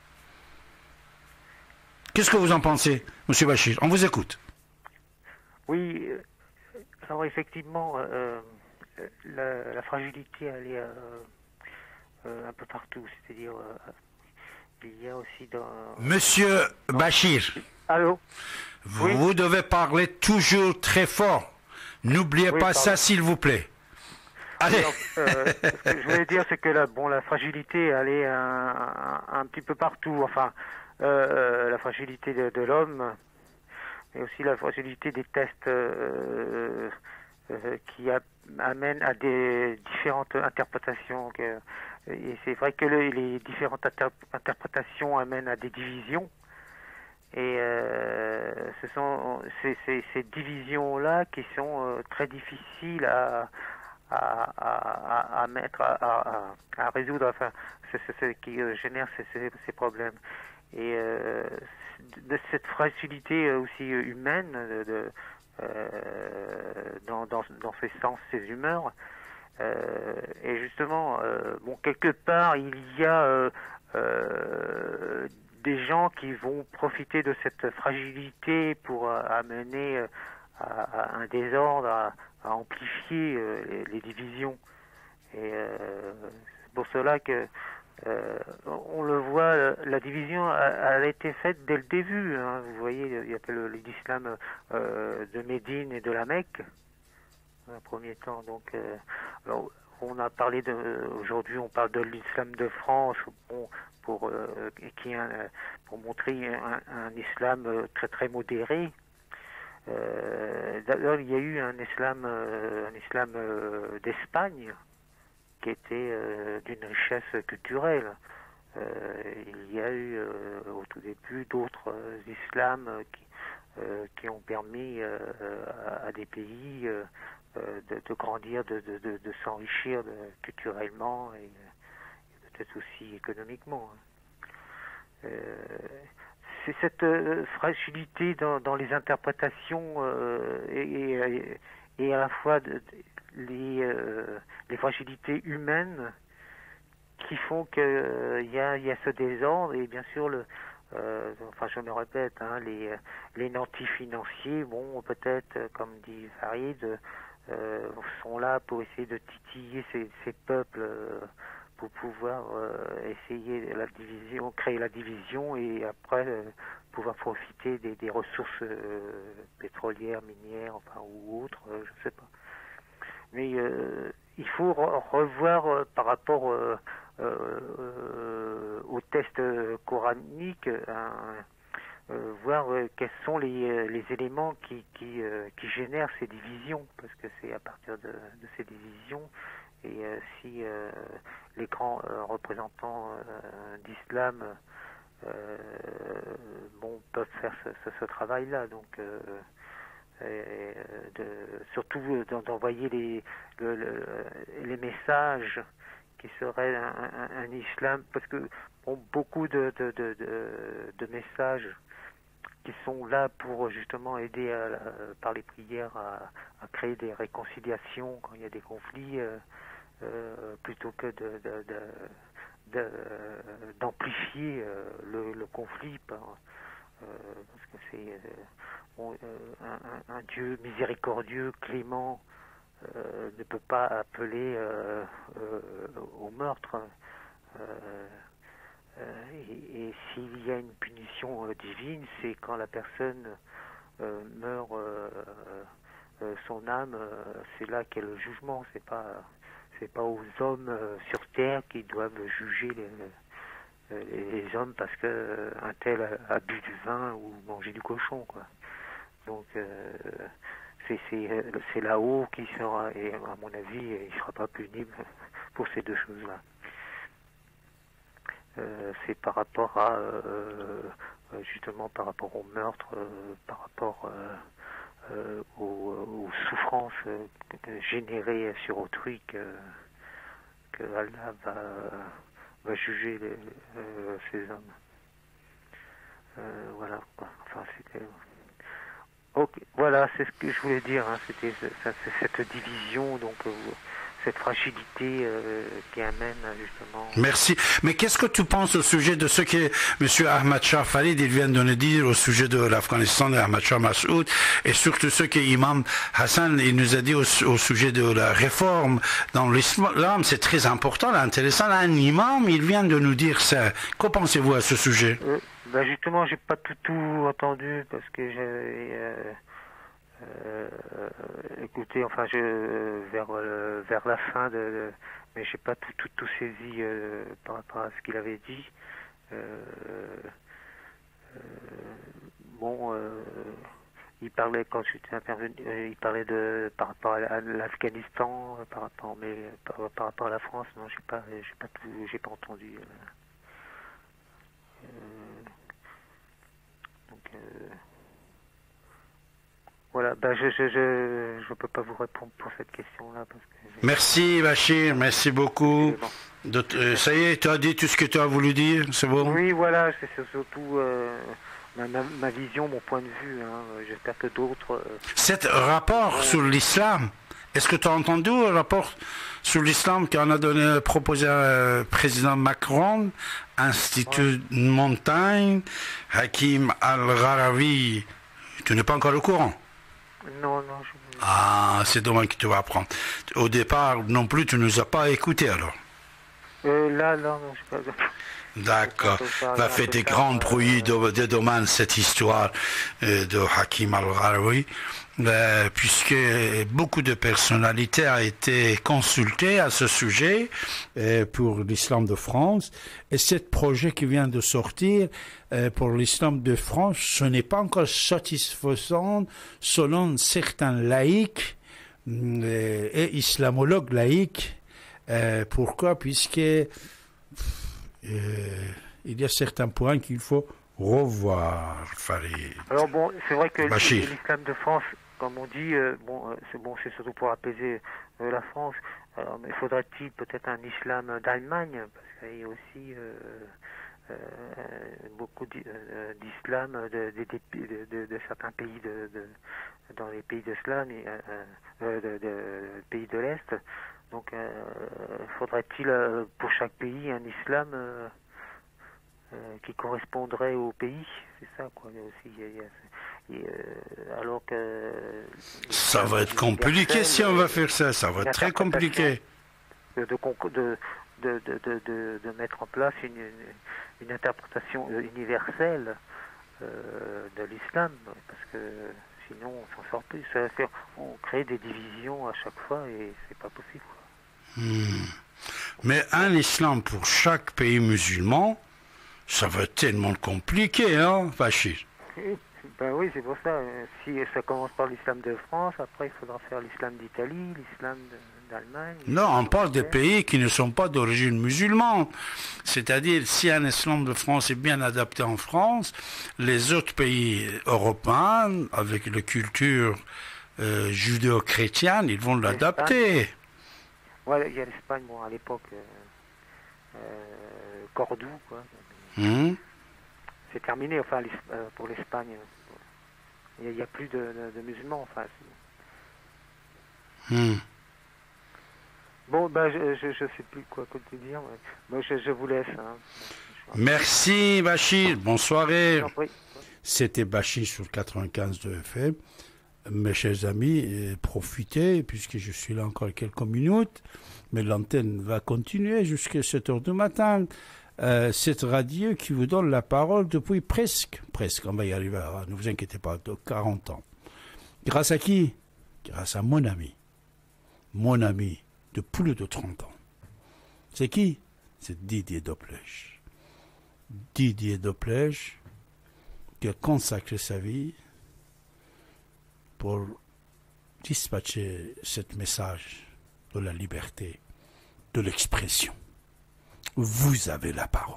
Qu'est-ce que vous en pensez, monsieur Bachir? On vous écoute. Oui, alors effectivement, euh, la, la fragilité, elle est euh, euh, un peu partout. C'est-à-dire, euh, il y a aussi dans... Monsieur Bachir. Allô? Vous, Oui. vous devez parler toujours très fort. N'oubliez Oui, pas pardon. ça, s'il vous plaît. Allez. Alors, euh, ce que je voulais dire, c'est que la, bon, la fragilité, elle est un, un, un petit peu partout. Enfin, euh, la fragilité de, de l'homme, mais aussi la fragilité des tests euh, euh, qui a, amènent à des différentes interprétations. Que, et c'est vrai que le, les différentes inter interprétations amènent à des divisions. Et euh, ce sont ces, ces, ces divisions-là qui sont euh, très difficiles à, à, à, à mettre, à, à, à résoudre, enfin, c'est ce qui euh, génère ces, ces, ces problèmes. Et euh, de cette fragilité aussi humaine, de, de, euh, dans, dans, dans ses sens, ses humeurs, euh, et justement, euh, bon, quelque part, il y a euh, euh, des gens qui vont profiter de cette fragilité pour euh, amener euh, à, à un désordre, à, à amplifier euh, les, les divisions. Et euh, c'est pour cela que euh, on le voit, la division a, elle a été faite dès le début. Hein. Vous voyez, il y a l'islam euh, de Médine et de la Mecque, dans un premier temps. Donc, euh, alors, on a parlé de, aujourd'hui, on parle de l'islam de France, bon, pour euh, qui un, pour montrer un, un islam très très modéré. Euh, D'ailleurs, il y a eu un islam, euh, un islam euh, d'Espagne qui était euh, d'une richesse culturelle. Euh, il y a eu euh, au tout début d'autres euh, islams euh, qui, euh, qui ont permis euh, à, à des pays euh, de, de grandir, de, de, de, de s'enrichir culturellement et, et peut-être aussi économiquement. Euh, c'est cette euh, fragilité dans, dans les interprétations euh, et, et, et à la fois de, de, les, euh, les fragilités humaines qui font qu'il euh, y, a, y a ce désordre et bien sûr le euh, enfin je me répète hein, les, les nantis financiers, bon peut-être comme dit Farid, euh, sont là pour essayer de titiller ces, ces peuples euh, pour pouvoir euh, essayer la division, créer la division et après euh, pouvoir profiter des, des ressources euh, pétrolières, minières, enfin ou autres, euh, je sais pas. Mais euh, il faut re revoir euh, par rapport euh, euh, aux tests coraniques, hein, euh, voir euh, quels sont les, les éléments qui, qui, euh, qui génèrent ces divisions, parce que c'est à partir de, de ces divisions. Et euh, si euh, les grands euh, représentants euh, d'islam euh, bon, peuvent faire ce, ce, ce travail-là, donc euh, et de, surtout d'envoyer les, le, le, les messages qui seraient un, un, un islam, parce que bon, beaucoup de, de, de, de, de messages qui sont là pour justement aider à, à, par les prières à, à créer des réconciliations quand il y a des conflits, euh, euh, plutôt que de, de, de, d'amplifier euh, le, le conflit par, euh, parce que c'est euh, bon, euh, un, un Dieu miséricordieux, clément, euh, ne peut pas appeler euh, euh, au meurtre. Euh, euh, et et s'il y a une punition euh, divine, c'est quand la personne euh, meurt, euh, euh, son âme, euh, c'est là qu'est le jugement. C'est pas, c'est pas aux hommes euh, sur terre qui doivent juger les, euh, les, les hommes parce que euh, un tel a, a bu du vin ou mangé du cochon, quoi. Donc euh, c'est c'est là-haut qui sera, et à mon avis, il ne sera pas punible pour ces deux choses-là. Euh, c'est par rapport à euh, justement par rapport au meurtre, euh, par rapport euh, euh, aux, aux souffrances euh, générées sur autrui que, que Allah va, va juger les, euh, ces hommes. Euh, voilà. Enfin, c'était. Okay. Voilà, c'est ce que je voulais dire. Hein. C'était cette division, donc. Euh, cette fragilité euh, qui amène justement... Merci. Mais qu'est-ce que tu penses au sujet de ce que M. Ahmad Shah Farid il vient de nous dire au sujet de l'Afghanistan, d'Ahmad Shah Massoud, et surtout ce que Imam Hassan il nous a dit au, au sujet de la réforme dans l'islam? C'est très important, intéressant. Un imam, il vient de nous dire ça. Qu'en pensez-vous à ce sujet? euh, ben Justement, j'ai pas tout, tout entendu parce que j'ai... Euh, Euh, écoutez, enfin, je vers euh, vers la fin de, de mais j'ai pas tout tout tout saisi euh, par rapport à ce qu'il avait dit. Euh, euh, bon, euh, il parlait quand j'étais intervenu, euh, il parlait de par rapport à l'Afghanistan, par rapport mais par, par rapport à la France, non, j'ai pas j'ai pas tout, j'ai pas entendu. Euh, euh, donc. Euh, Voilà, ben je je je je peux pas vous répondre pour cette question-là parce que. Merci Bachir, merci beaucoup. De, euh, ça y est, tu as dit tout ce que tu as voulu dire, c'est bon? Oui, voilà, c'est surtout euh, ma, ma, ma vision, mon point de vue. Hein. J'espère que d'autres. Euh... Cet rapport euh... sur l'islam, est-ce que tu as entendu le rapport sur l'islam qu'on a donné proposé à président Macron, Institut ouais. Montaigne, Hakim Al-Gharavi? Tu n'es pas encore au courant? Non, non. Je... Ah, c'est dommage que tu vas apprendre. Au départ, non plus, tu ne nous as pas écoutés alors. Euh, là, non, non, je ne sais pas. D'accord. Va faire des grands bruits de, de domaine cette histoire euh, de Hakim Al-Gharawi, euh, puisque beaucoup de personnalités ont été consultées à ce sujet euh, pour l'islam de France. Et ce projet qui vient de sortir euh, pour l'islam de France, ce n'est pas encore satisfaisant selon certains laïcs euh, et islamologues laïcs. Euh, pourquoi? Puisque Euh, il y a certains points qu'il faut revoir, Farid. Alors bon, c'est vrai que l'islam de France, comme on dit, euh, bon, c'est bon, c'est surtout pour apaiser euh, la France. Alors, mais faudrait-il peut-être un islam d'Allemagne, parce qu'il y a aussi euh, euh, beaucoup d'islam de, de, de, de, de certains pays de, de dans les pays d'islam et euh, de, de pays de l'Est. Donc, euh, faudrait-il euh, pour chaque pays un islam euh, euh, qui correspondrait au pays? C'est ça, quoi. Il y a aussi, il y a, il y a, euh, alors que ça va être compliqué si on va faire ça. Ça va être très compliqué. De, de, de, de, de, de, de mettre en place une, une interprétation universelle euh, de l'islam, parce que sinon on s'en sort plus. Ça va faire, on crée des divisions à chaque fois et c'est pas possible. Hmm. Mais un islam pour chaque pays musulman, ça va être tellement compliqué, hein, Bachir? Ben oui, c'est pour ça. Si ça commence par l'islam de France, après il faudra faire l'islam d'Italie, l'islam d'Allemagne. Non, on parle des pays qui ne sont pas d'origine musulmane. C'est-à-dire, si un islam de France est bien adapté en France, les autres pays européens, avec la culture euh, judéo-chrétienne, ils vont l'adapter. Ouais, il y a l'Espagne, bon, à l'époque, euh, euh, Cordoue, quoi. Mmh. C'est terminé, enfin, euh, pour l'Espagne. Il n'y a, a plus de, de, de musulmans, enfin. Mmh. Bon, ben, je ne sais plus quoi te dire. Ouais. Moi, je, je vous laisse. Hein. Merci, Bachir. Bonne soirée. C'était Bachir sur quatre-vingt-quinze de F M. Mes chers amis, profitez, puisque je suis là encore quelques minutes, mais l'antenne va continuer jusqu'à sept heures du matin. Euh, cette radio qui vous donne la parole depuis presque, presque, on va y arriver, ne vous inquiétez pas, de quarante ans. Grâce à qui? Grâce à mon ami. Mon ami de plus de trente ans. C'est qui? C'est Didier Doplech. Didier Deplège, qui a consacré sa vie pour dispatcher ce message de la liberté, de l'expression. Vous avez la parole.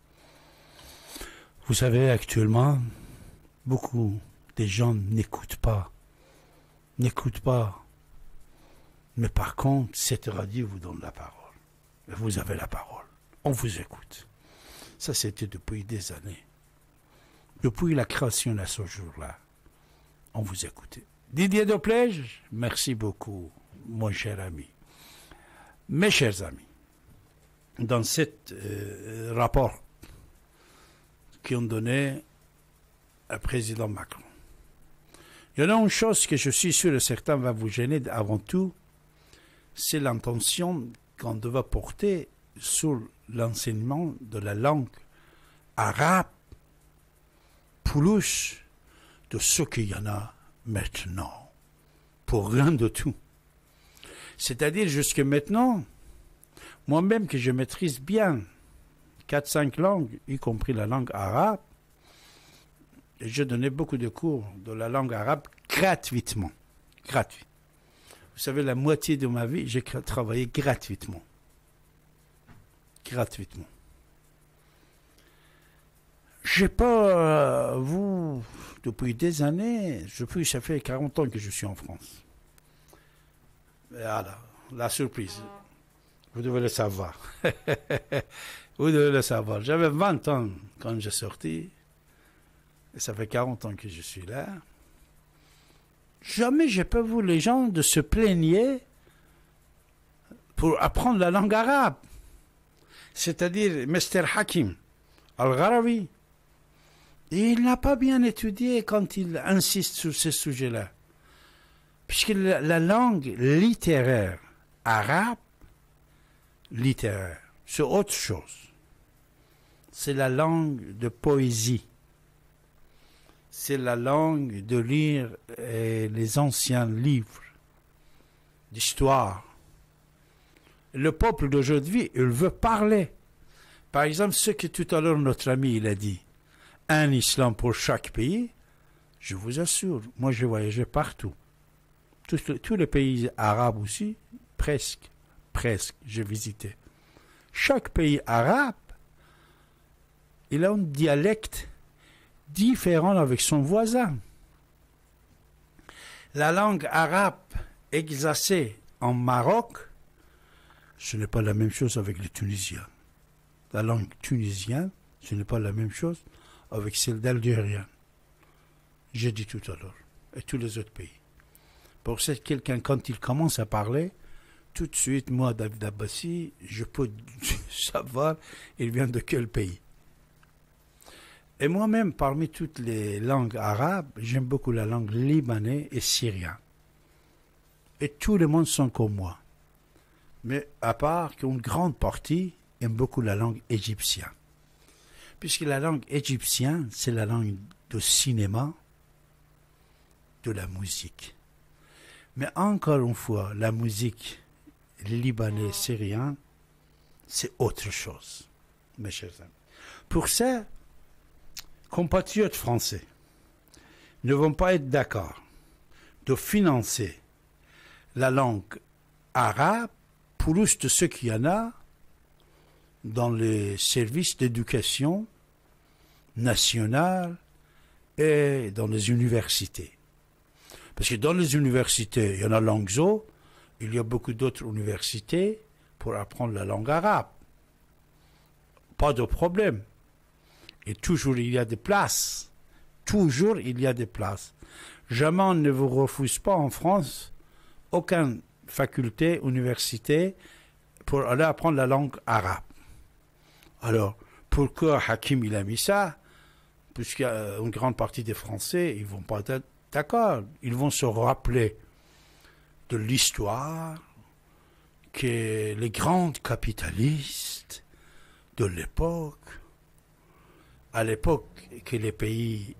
Vous savez, actuellement, beaucoup de gens n'écoutent pas. N'écoutent pas. Mais par contre, cette radio vous donne la parole. Vous avez la parole. On vous écoute. Ça, c'était depuis des années. Depuis la création de ce jour-là, on vous écoutait. Didier Deplège, merci beaucoup, mon cher ami. Mes chers amis, dans ce euh, rapport qu'ils ont donné au président Macron, il y en a une chose que je suis sûr et certain va vous gêner avant tout, c'est l'intention qu'on doit porter sur l'enseignement de la langue arabe plus de ce qu'il y en a maintenant, pour rien de tout. C'est-à-dire, jusque maintenant, moi-même que je maîtrise bien quatre cinq langues, y compris la langue arabe, et je donnais beaucoup de cours de la langue arabe gratuitement. Gratuit. Vous savez, la moitié de ma vie, j'ai travaillé gratuitement. Gratuitement. Je n'ai pas, euh, vous, depuis des années, depuis, ça fait quarante ans que je suis en France. Voilà, la surprise. Vous devez le savoir. Vous devez le savoir. J'avais vingt ans quand j'ai sorti. Et ça fait quarante ans que je suis là. Jamais j'ai pas vu les gens de se plaigner pour apprendre la langue arabe. C'est-à-dire, Mister Hakim Al-Gharawi, il n'a pas bien étudié quand il insiste sur ce sujet-là. Puisque la, la langue littéraire arabe, littéraire, c'est autre chose. C'est la langue de poésie. C'est la langue de lire eh, les anciens livres d'histoire. Le peuple d'aujourd'hui, il veut parler. Par exemple, ce que tout à l'heure notre ami il a dit, un islam pour chaque pays, je vous assure, moi j'ai voyagé partout. Tous, tous les pays arabes aussi, presque, presque, j'ai visité. Chaque pays arabe, il a un dialecte différent avec son voisin. La langue arabe exercée en Maroc, ce n'est pas la même chose avec les Tunisiens. La langue tunisienne, ce n'est pas la même chose avec celle d'Algérien. J'ai dit tout à l'heure. Et tous les autres pays. Pour ça, quelqu'un, quand il commence à parler, tout de suite, moi, David Abbassi, je peux savoir il vient de quel pays. Et moi-même, parmi toutes les langues arabes, j'aime beaucoup la langue libanaise et syrienne. Et tout le monde sont comme moi. Mais à part qu'une grande partie aime beaucoup la langue égyptienne. Puisque la langue égyptienne, c'est la langue de cinéma, de la musique. Mais encore une fois, la musique libanaise, syrienne, c'est autre chose, mes chers amis. Pour ça, compatriotes français ne vont pas être d'accord de financer la langue arabe plus de ce qu'il y en a dans les services d'éducation nationale et dans les universités. Parce que dans les universités, il y en a Langso, il y a beaucoup d'autres universités pour apprendre la langue arabe. Pas de problème. Et toujours il y a des places. Toujours il y a des places. Jamais on ne vous refuse pas en France aucune faculté, université pour aller apprendre la langue arabe. Alors, pourquoi Hakim il a mis ça? Puisqu'une grande partie des Français, ils vont pas être d'accord. Ils vont se rappeler de l'histoire que les grands capitalistes de l'époque, à l'époque que les pays,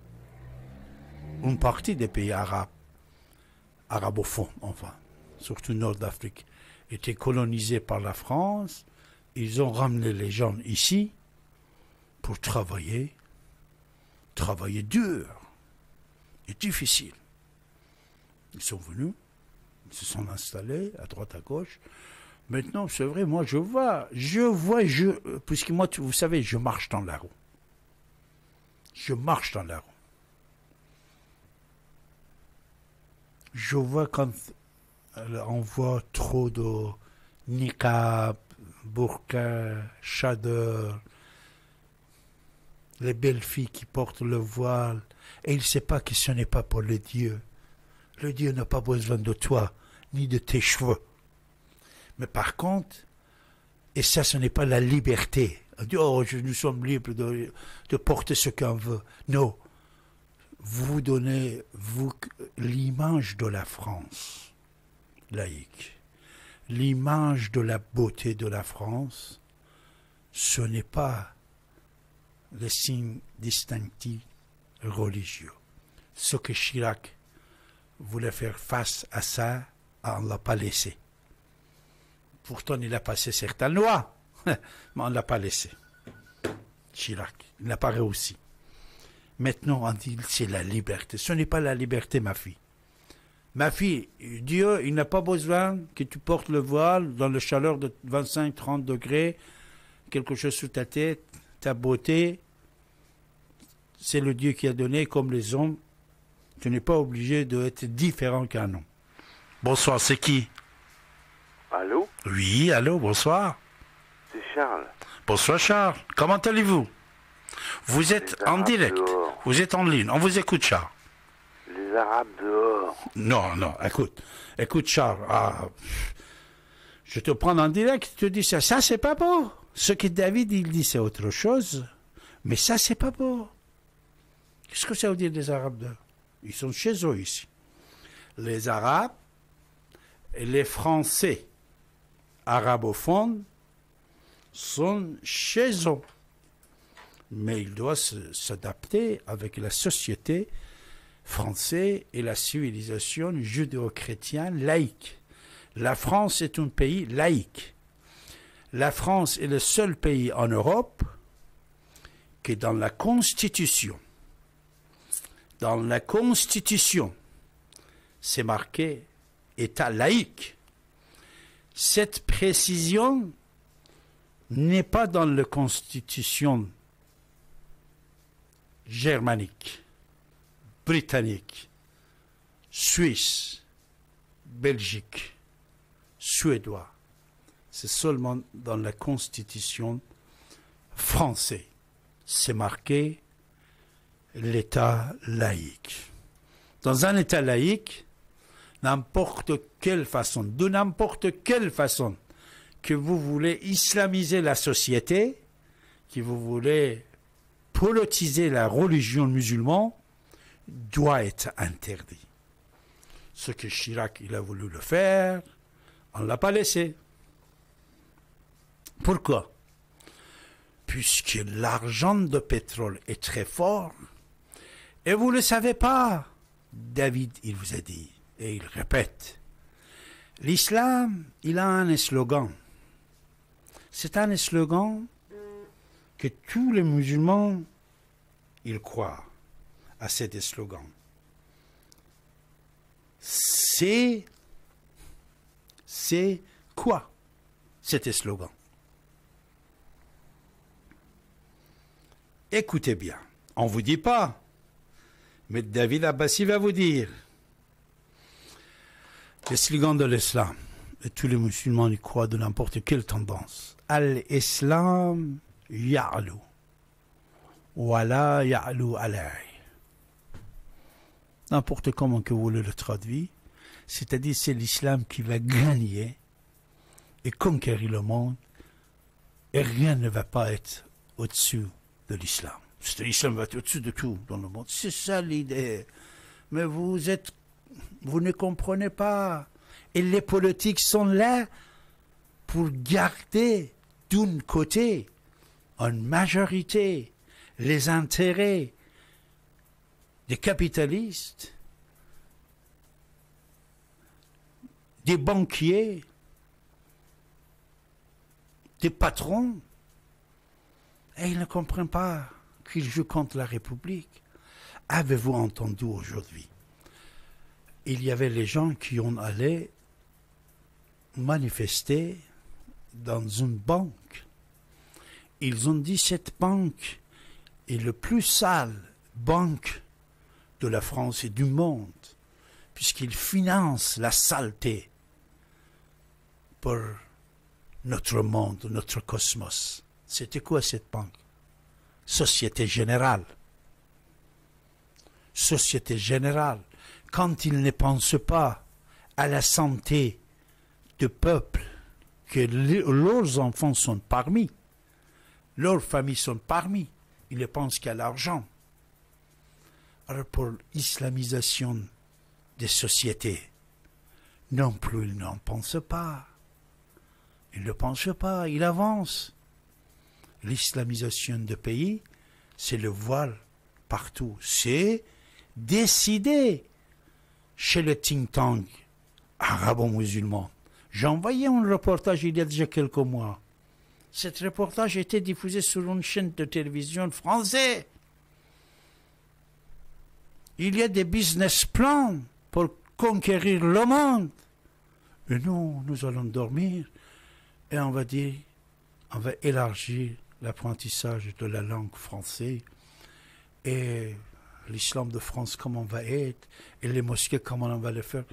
une partie des pays arabes, arabophones enfin, surtout nord d'Afrique, étaient colonisés par la France, ils ont ramené les gens ici pour travailler, travailler dur et difficile. Ils sont venus, ils se sont installés à droite à gauche. Maintenant, c'est vrai, moi je vois, je vois, je, puisque moi, vous savez, je marche dans la roue. Je marche dans la roue. Je vois quand on voit trop de niqab, burqa, chador, les belles filles qui portent le voile, et il ne sait pas que ce n'est pas pour le Dieu. Le Dieu n'a pas besoin de toi, ni de tes cheveux. Mais par contre, et ça, ce n'est pas la liberté. On dit, oh, nous sommes libres de, de porter ce qu'on veut. Non. Vous donnez, vous, l'image de la France laïque, l'image de la beauté de la France, ce n'est pas le signe distinctif religieux. Ce que Chirac voulait faire face à ça, on ne l'a pas laissé. Pourtant, il a passé certaines lois, mais on ne l'a pas laissé. Chirac, il n'a pas réussi. Maintenant, on dit c'est la liberté. Ce n'est pas la liberté, ma fille. Ma fille, Dieu, il n'a pas besoin que tu portes le voile dans la chaleur de vingt-cinq à trente degrés, quelque chose sous ta tête, ta beauté. C'est le Dieu qui a donné, comme les hommes. Tu n'es pas obligé d'être différent qu'un homme. Bonsoir, c'est qui? Allô? Oui, allô, bonsoir. C'est Charles. Bonsoir Charles, comment allez-vous? Vous êtes Les en Arabes direct, dehors. vous êtes en ligne, on vous écoute Charles. Les Arabes dehors. Non, non, écoute, écoute Charles, ah, je te prends en direct, tu te dis ça, ça c'est pas beau. Ce que David il dit c'est autre chose, mais ça c'est pas beau. Qu'est-ce que ça veut dire les Arabes dehors? Ils sont chez eux ici. Les Arabes et les Français arabophones sont chez eux. Mais ils doivent s'adapter avec la société française et la civilisation judéo-chrétienne laïque. La France est un pays laïque. La France est le seul pays en Europe qui, dans la Constitution, dans la Constitution, c'est marqué État laïque. Cette précision n'est pas dans la Constitution germanique, britannique, suisse, belgique, suédois. C'est seulement dans la Constitution française. C'est marqué l'État laïque. Dans un État laïque, n'importe quelle façon, de n'importe quelle façon que vous voulez islamiser la société, que vous voulez politiser la religion musulmane, doit être interdit. Ce que Chirac il a voulu le faire, on ne l'a pas laissé. Pourquoi? Puisque l'argent de pétrole est très fort, et vous ne le savez pas. David, il vous a dit, et il répète, l'islam, il a un slogan. C'est un slogan que tous les musulmans, ils croient à cet slogan. C'est, c'est quoi cet slogan? Écoutez bien, on ne vous dit pas, mais David Abbassi va vous dire. Le slogan de l'islam, et tous les musulmans y croient de n'importe quelle tendance. Al-Islam ya'lu, wa la ya'lu alayh. N'importe comment que vous le traduisez, c'est-à-dire c'est l'islam qui va gagner et conquérir le monde, et rien ne va pas être au-dessus de l'islam. L'islam va être au-dessus de tout dans le monde. C'est ça l'idée. Mais vous êtes, vous ne comprenez pas. Et les politiques sont là pour garder d'un côté, en majorité, les intérêts des capitalistes, des banquiers, des patrons, Et ils ne comprennent pas qu'ils jouent contre la République. Avez-vous entendu aujourd'hui? Il y avait les gens qui ont allé manifester dans une banque. Ils ont dit cette banque est le plus sale banque de la France et du monde, puisqu'il finance la saleté pour notre monde, notre cosmos. C'était quoi cette banque? Société Générale. Société Générale. Quand ils ne pensent pas à la santé du peuple, que les, leurs enfants sont parmi, leurs familles sont parmi, ils ne pensent qu'à l'argent. Alors pour l'islamisation des sociétés, non plus, ils n'en pensent pas. Ils ne pensent pas, ils avancent. L'islamisation de pays, c'est le voile partout. C'est décidé chez le think tank arabo-musulman. J'ai envoyé un reportage il y a déjà quelques mois. Cet reportage a été diffusé sur une chaîne de télévision française. Il y a des business plans pour conquérir le monde. Et nous, nous allons dormir et on va dire, on va élargir l'apprentissage de la langue française et l'islam de France, comment on va être, et les mosquées, comment on va les faire.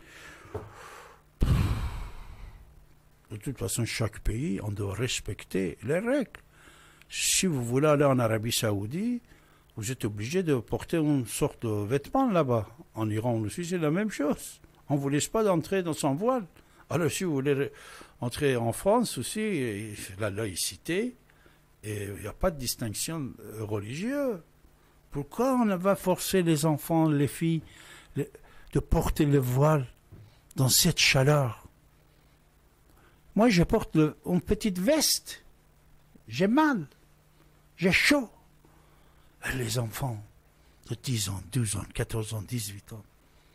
De toute façon, chaque pays, on doit respecter les règles. Si vous voulez aller en Arabie Saoudite, vous êtes obligé de porter une sorte de vêtement là-bas. En Iran aussi, c'est la même chose. On ne vous laisse pas d'entrer dans son voile. Alors, si vous voulez entrer en France aussi, la laïcité, et il n'y a pas de distinction religieuse. Pourquoi on va forcer les enfants, les filles, les, de porter le voile dans cette chaleur? Moi, je porte le, une petite veste. J'ai mal. J'ai chaud. Et les enfants de dix ans, douze ans, quatorze ans, dix-huit ans.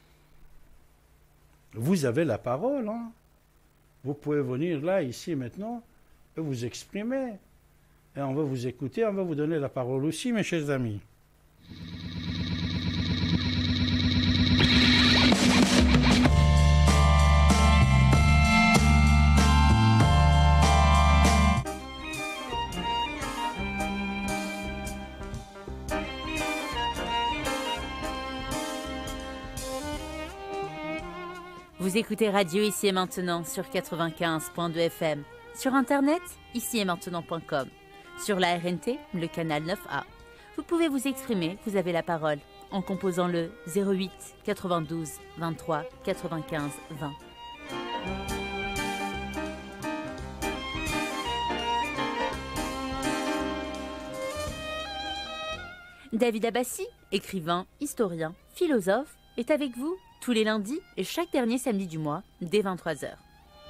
Vous avez la parole, hein? Vous pouvez venir là, ici, maintenant, et vous exprimer. Et on va vous écouter, on va vous donner la parole aussi, mes chers amis. Vous écoutez Radio Ici et Maintenant sur quatre-vingt-quinze point deux F M, sur Internet, ici et maintenant point com, sur la R N T, le canal neuf A. Vous pouvez vous exprimer, vous avez la parole, en composant le zéro huit quatre-vingt-douze vingt-trois quatre-vingt-quinze vingt. David Abbassi, écrivain, historien, philosophe, est avec vous tous les lundis et chaque dernier samedi du mois, dès vingt-trois heures.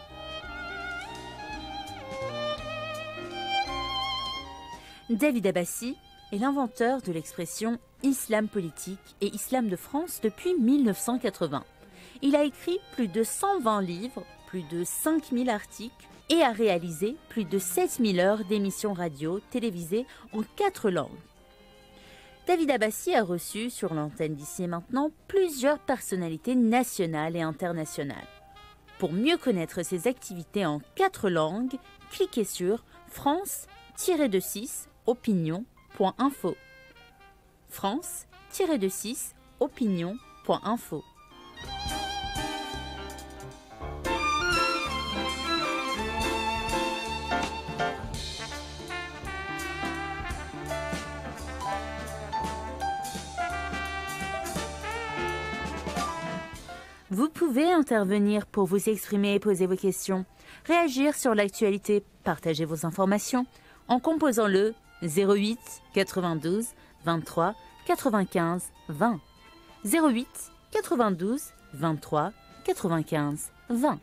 David Abbassi est l'inventeur de l'expression islam politique et islam de France depuis mille neuf cent quatre-vingts. Il a écrit plus de cent vingt livres, plus de cinq mille articles et a réalisé plus de sept mille heures d'émissions radio télévisées en quatre langues. David Abbassi a reçu sur l'antenne d'Ici et Maintenant plusieurs personnalités nationales et internationales. Pour mieux connaître ses activités en quatre langues, cliquez sur France six opinion point info. France six opinion point info. Vous pouvez intervenir pour vous exprimer et poser vos questions, réagir sur l'actualité, partager vos informations en composant le zéro huit quatre-vingt-douze vingt-trois quatre-vingt-quinze vingt. zéro huit quatre-vingt-douze vingt-trois quatre-vingt-quinze vingt.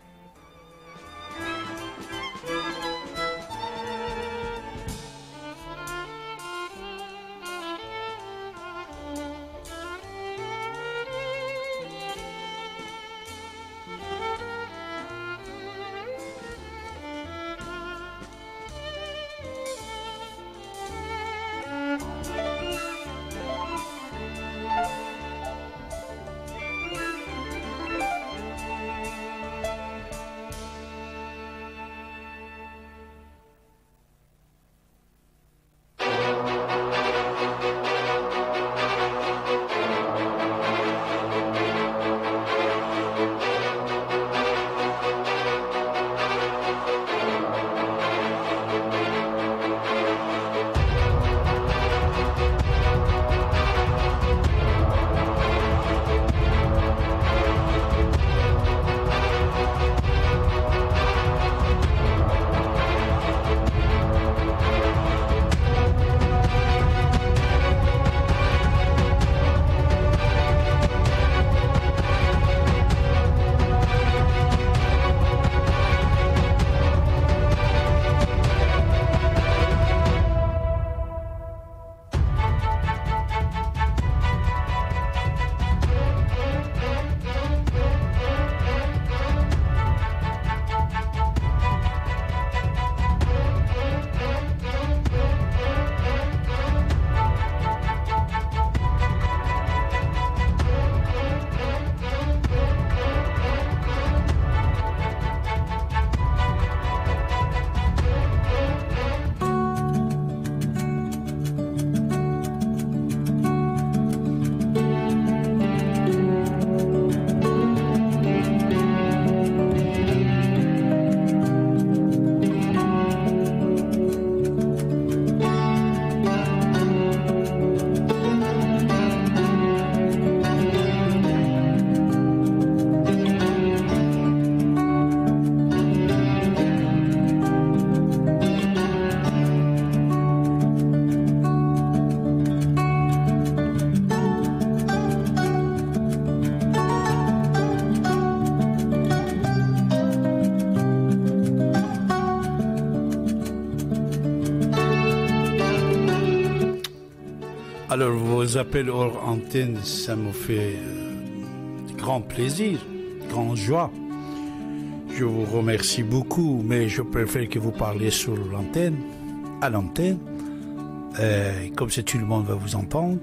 Alors, vos appels hors antenne, ça me fait euh, grand plaisir, grande joie. Je vous remercie beaucoup, mais je préfère que vous parliez sur l'antenne, à l'antenne. Euh, comme ça, tout le monde va vous entendre.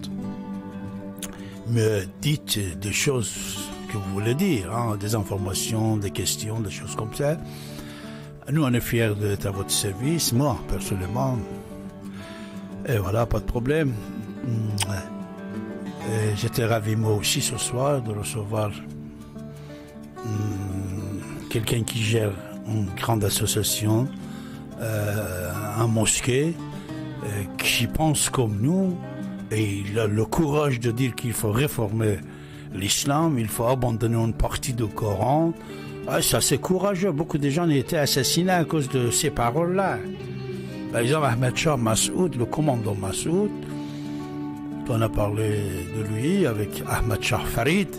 Me dites des choses que vous voulez dire, hein, des informations, des questions, des choses comme ça. Nous, on est fiers d'être à votre service, moi, personnellement. Et voilà, pas de problème. Et j'étais ravi, moi aussi, ce soir, de recevoir hum, quelqu'un qui gère une grande association, euh, un mosquée, euh, qui pense comme nous, et il a le courage de dire qu'il faut réformer l'islam, il faut abandonner une partie du Coran. Ah, ça, c'est courageux. Beaucoup de gens ont été assassinés à cause de ces paroles-là. Par exemple, Ahmed Shah Massoud, le commandant Massoud, on a parlé de lui avec Ahmed Shah Farid.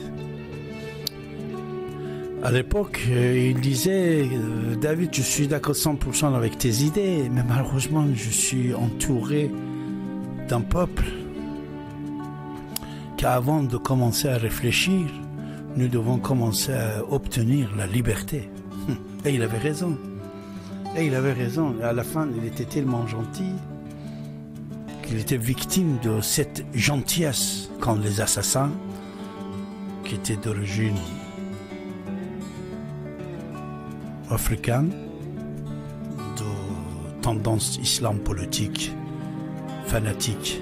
À l'époque, il disait « David, je suis d'accord cent pour cent avec tes idées, mais malheureusement, je suis entouré d'un peuple qu'avant de commencer à réfléchir, nous devons commencer à obtenir la liberté. » Et il avait raison. Et il avait raison. À la fin, il était tellement gentil qu'il était victime de cette gentillesse quand les assassins, qui étaient d'origine africaine, de tendance islam politique, fanatique,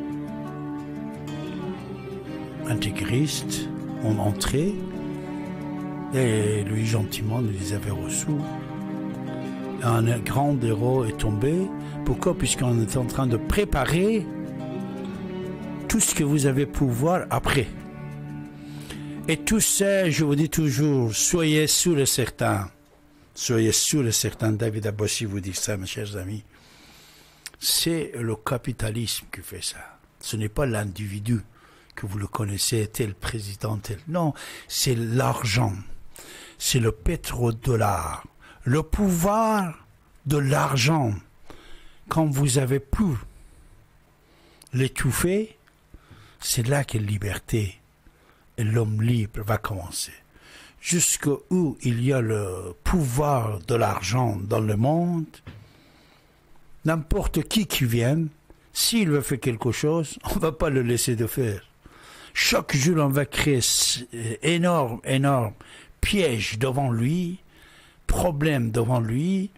intégriste, ont entré et lui gentiment nous les avait reçus. Un grand héros est tombé. Pourquoi? Puisqu'on est en train de préparer tout ce que vous avez pouvoir après. Et tout ça, je vous dis toujours, soyez sûr et certain, soyez sûr et certain, David Abbassi vous dit ça, mes chers amis, c'est le capitalisme qui fait ça. Ce n'est pas l'individu que vous le connaissez, tel président, tel... Non, c'est l'argent, c'est le pétrodollar, le pouvoir de l'argent. Quand vous avez pu l'étouffer, c'est là que la liberté et l'homme libre va commencer. Jusqu'où il y a le pouvoir de l'argent dans le monde, n'importe qui qui vienne, s'il veut faire quelque chose, on ne va pas le laisser de faire. Chaque jour, on va créer énorme, énorme piège devant lui, problème devant lui.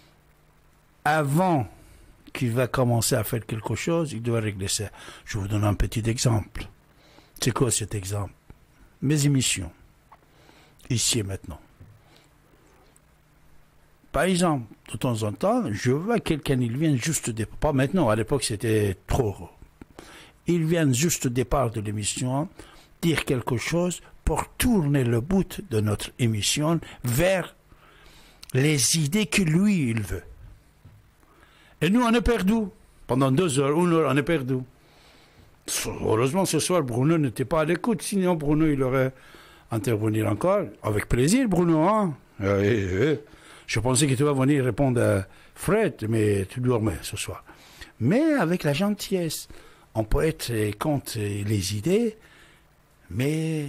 Avant qu'il va commencer à faire quelque chose, il doit régler ça. Je vous donne un petit exemple. C'est quoi cet exemple? Mes émissions, ici et maintenant. Par exemple, de temps en temps, je vois quelqu'un, il vient juste de... Pas maintenant, à l'époque c'était trop. Il vient juste au départ de l'émission dire quelque chose pour tourner le bout de notre émission vers les idées que lui, il veut. Et nous, on est perdu. Pendant deux heures, une heure, on est perdu. Heureusement, ce soir, Bruno n'était pas à l'écoute. Sinon, Bruno, il aurait intervenu encore. Avec plaisir, Bruno. Hein? Euh, euh, je pensais que tu vas venir répondre à Fred, mais tu dormais ce soir. Mais avec la gentillesse, on peut être contre les idées, mais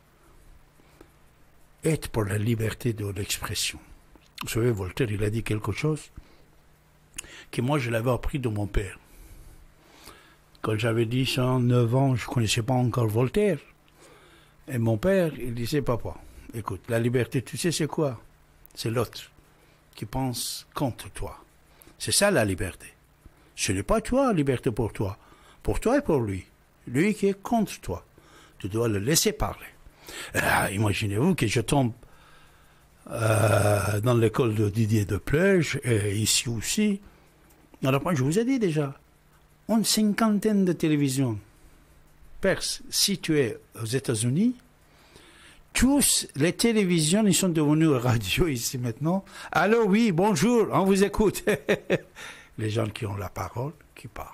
être pour la liberté de l'expression. Vous savez, Voltaire, il a dit quelque chose que moi, je l'avais appris de mon père. Quand j'avais dix ans, neuf ans, je ne connaissais pas encore Voltaire. Et mon père, il disait, papa, écoute, la liberté, tu sais c'est quoi? C'est l'autre qui pense contre toi. C'est ça la liberté. Ce n'est pas toi, la liberté pour toi. Pour toi et pour lui. Lui qui est contre toi. Tu dois le laisser parler. Ah, imaginez-vous que je tombe euh, dans l'école de Didier Deplège, et ici aussi. Alors moi, je vous ai dit déjà, une cinquantaine de télévisions perses situées aux États-Unis. Tous les télévisions, ils sont devenus radio ici maintenant. Allô, oui, bonjour, on vous écoute. Les gens qui ont la parole, qui parlent.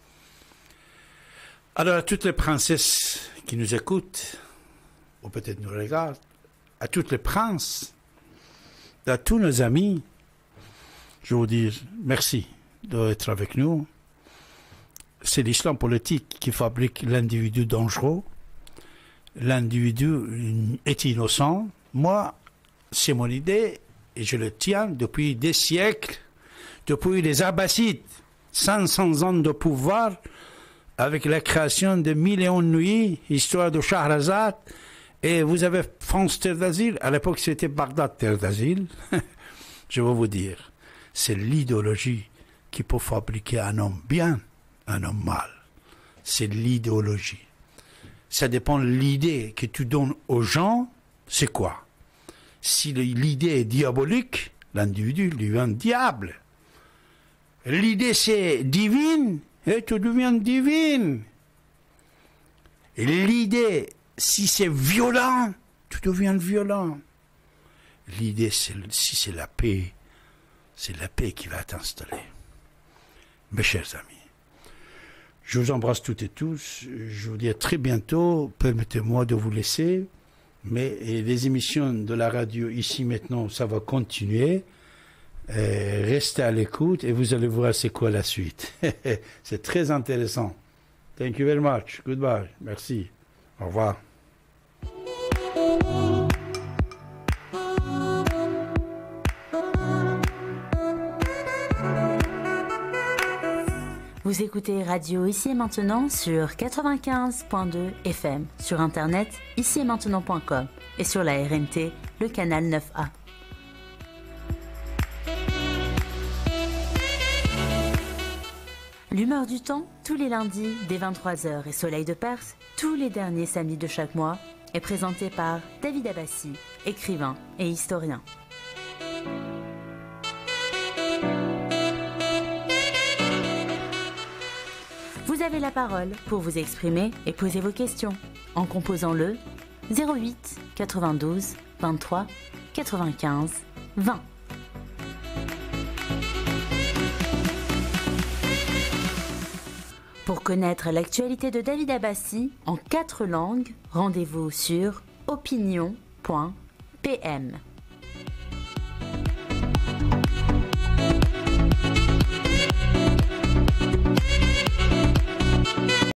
Alors, à toutes les princesses qui nous écoutent, ou peut-être nous regardent, à toutes les princes, à tous nos amis, je vous dis merci d'être avec nous. c'est l'islam politique qui fabrique l'individu dangereux. L'individu est innocent. Moi, c'est mon idée et je le tiens depuis des siècles, depuis les Abbassides, cinq cents ans de pouvoir, avec la création de Mille et une nuits, histoire de Shahrazad, et vous avez France terre d'asile, à l'époque c'était Bagdad terre d'asile. Je vais vous dire, c'est l'idéologie qui peut fabriquer un homme bien, un homme mal. C'est l'idéologie. Ça dépend de l'idée que tu donnes aux gens, c'est quoi? Si l'idée est diabolique, l'individu devient diable. L'idée c'est divine, et tu deviens divine. Et l'idée, si c'est violent, tu deviens violent. L'idée, c'est, si c'est la paix, c'est la paix qui va t'installer. Mes chers amis, je vous embrasse toutes et tous. Je vous dis à très bientôt. Permettez-moi de vous laisser. Mais les émissions de la radio ici maintenant, ça va continuer. Euh, restez à l'écoute et vous allez voir c'est quoi la suite. C'est très intéressant. Thank you very much. Goodbye. Merci. Au revoir. Vous écoutez Radio Ici et Maintenant sur quatre-vingt-quinze point deux F M, sur internet ici et maintenant point com et sur la R N T, le canal neuf A. L'humeur du temps, tous les lundis dès vingt-trois heures et Soleil de Perse, tous les derniers samedis de chaque mois, est présenté par David Abbassi, écrivain et historien. Vous avez la parole pour vous exprimer et poser vos questions en composant le zéro huit quatre-vingt-douze vingt-trois quatre-vingt-quinze vingt. Pour connaître l'actualité de David Abbassi en quatre langues, rendez-vous sur opinion point p m.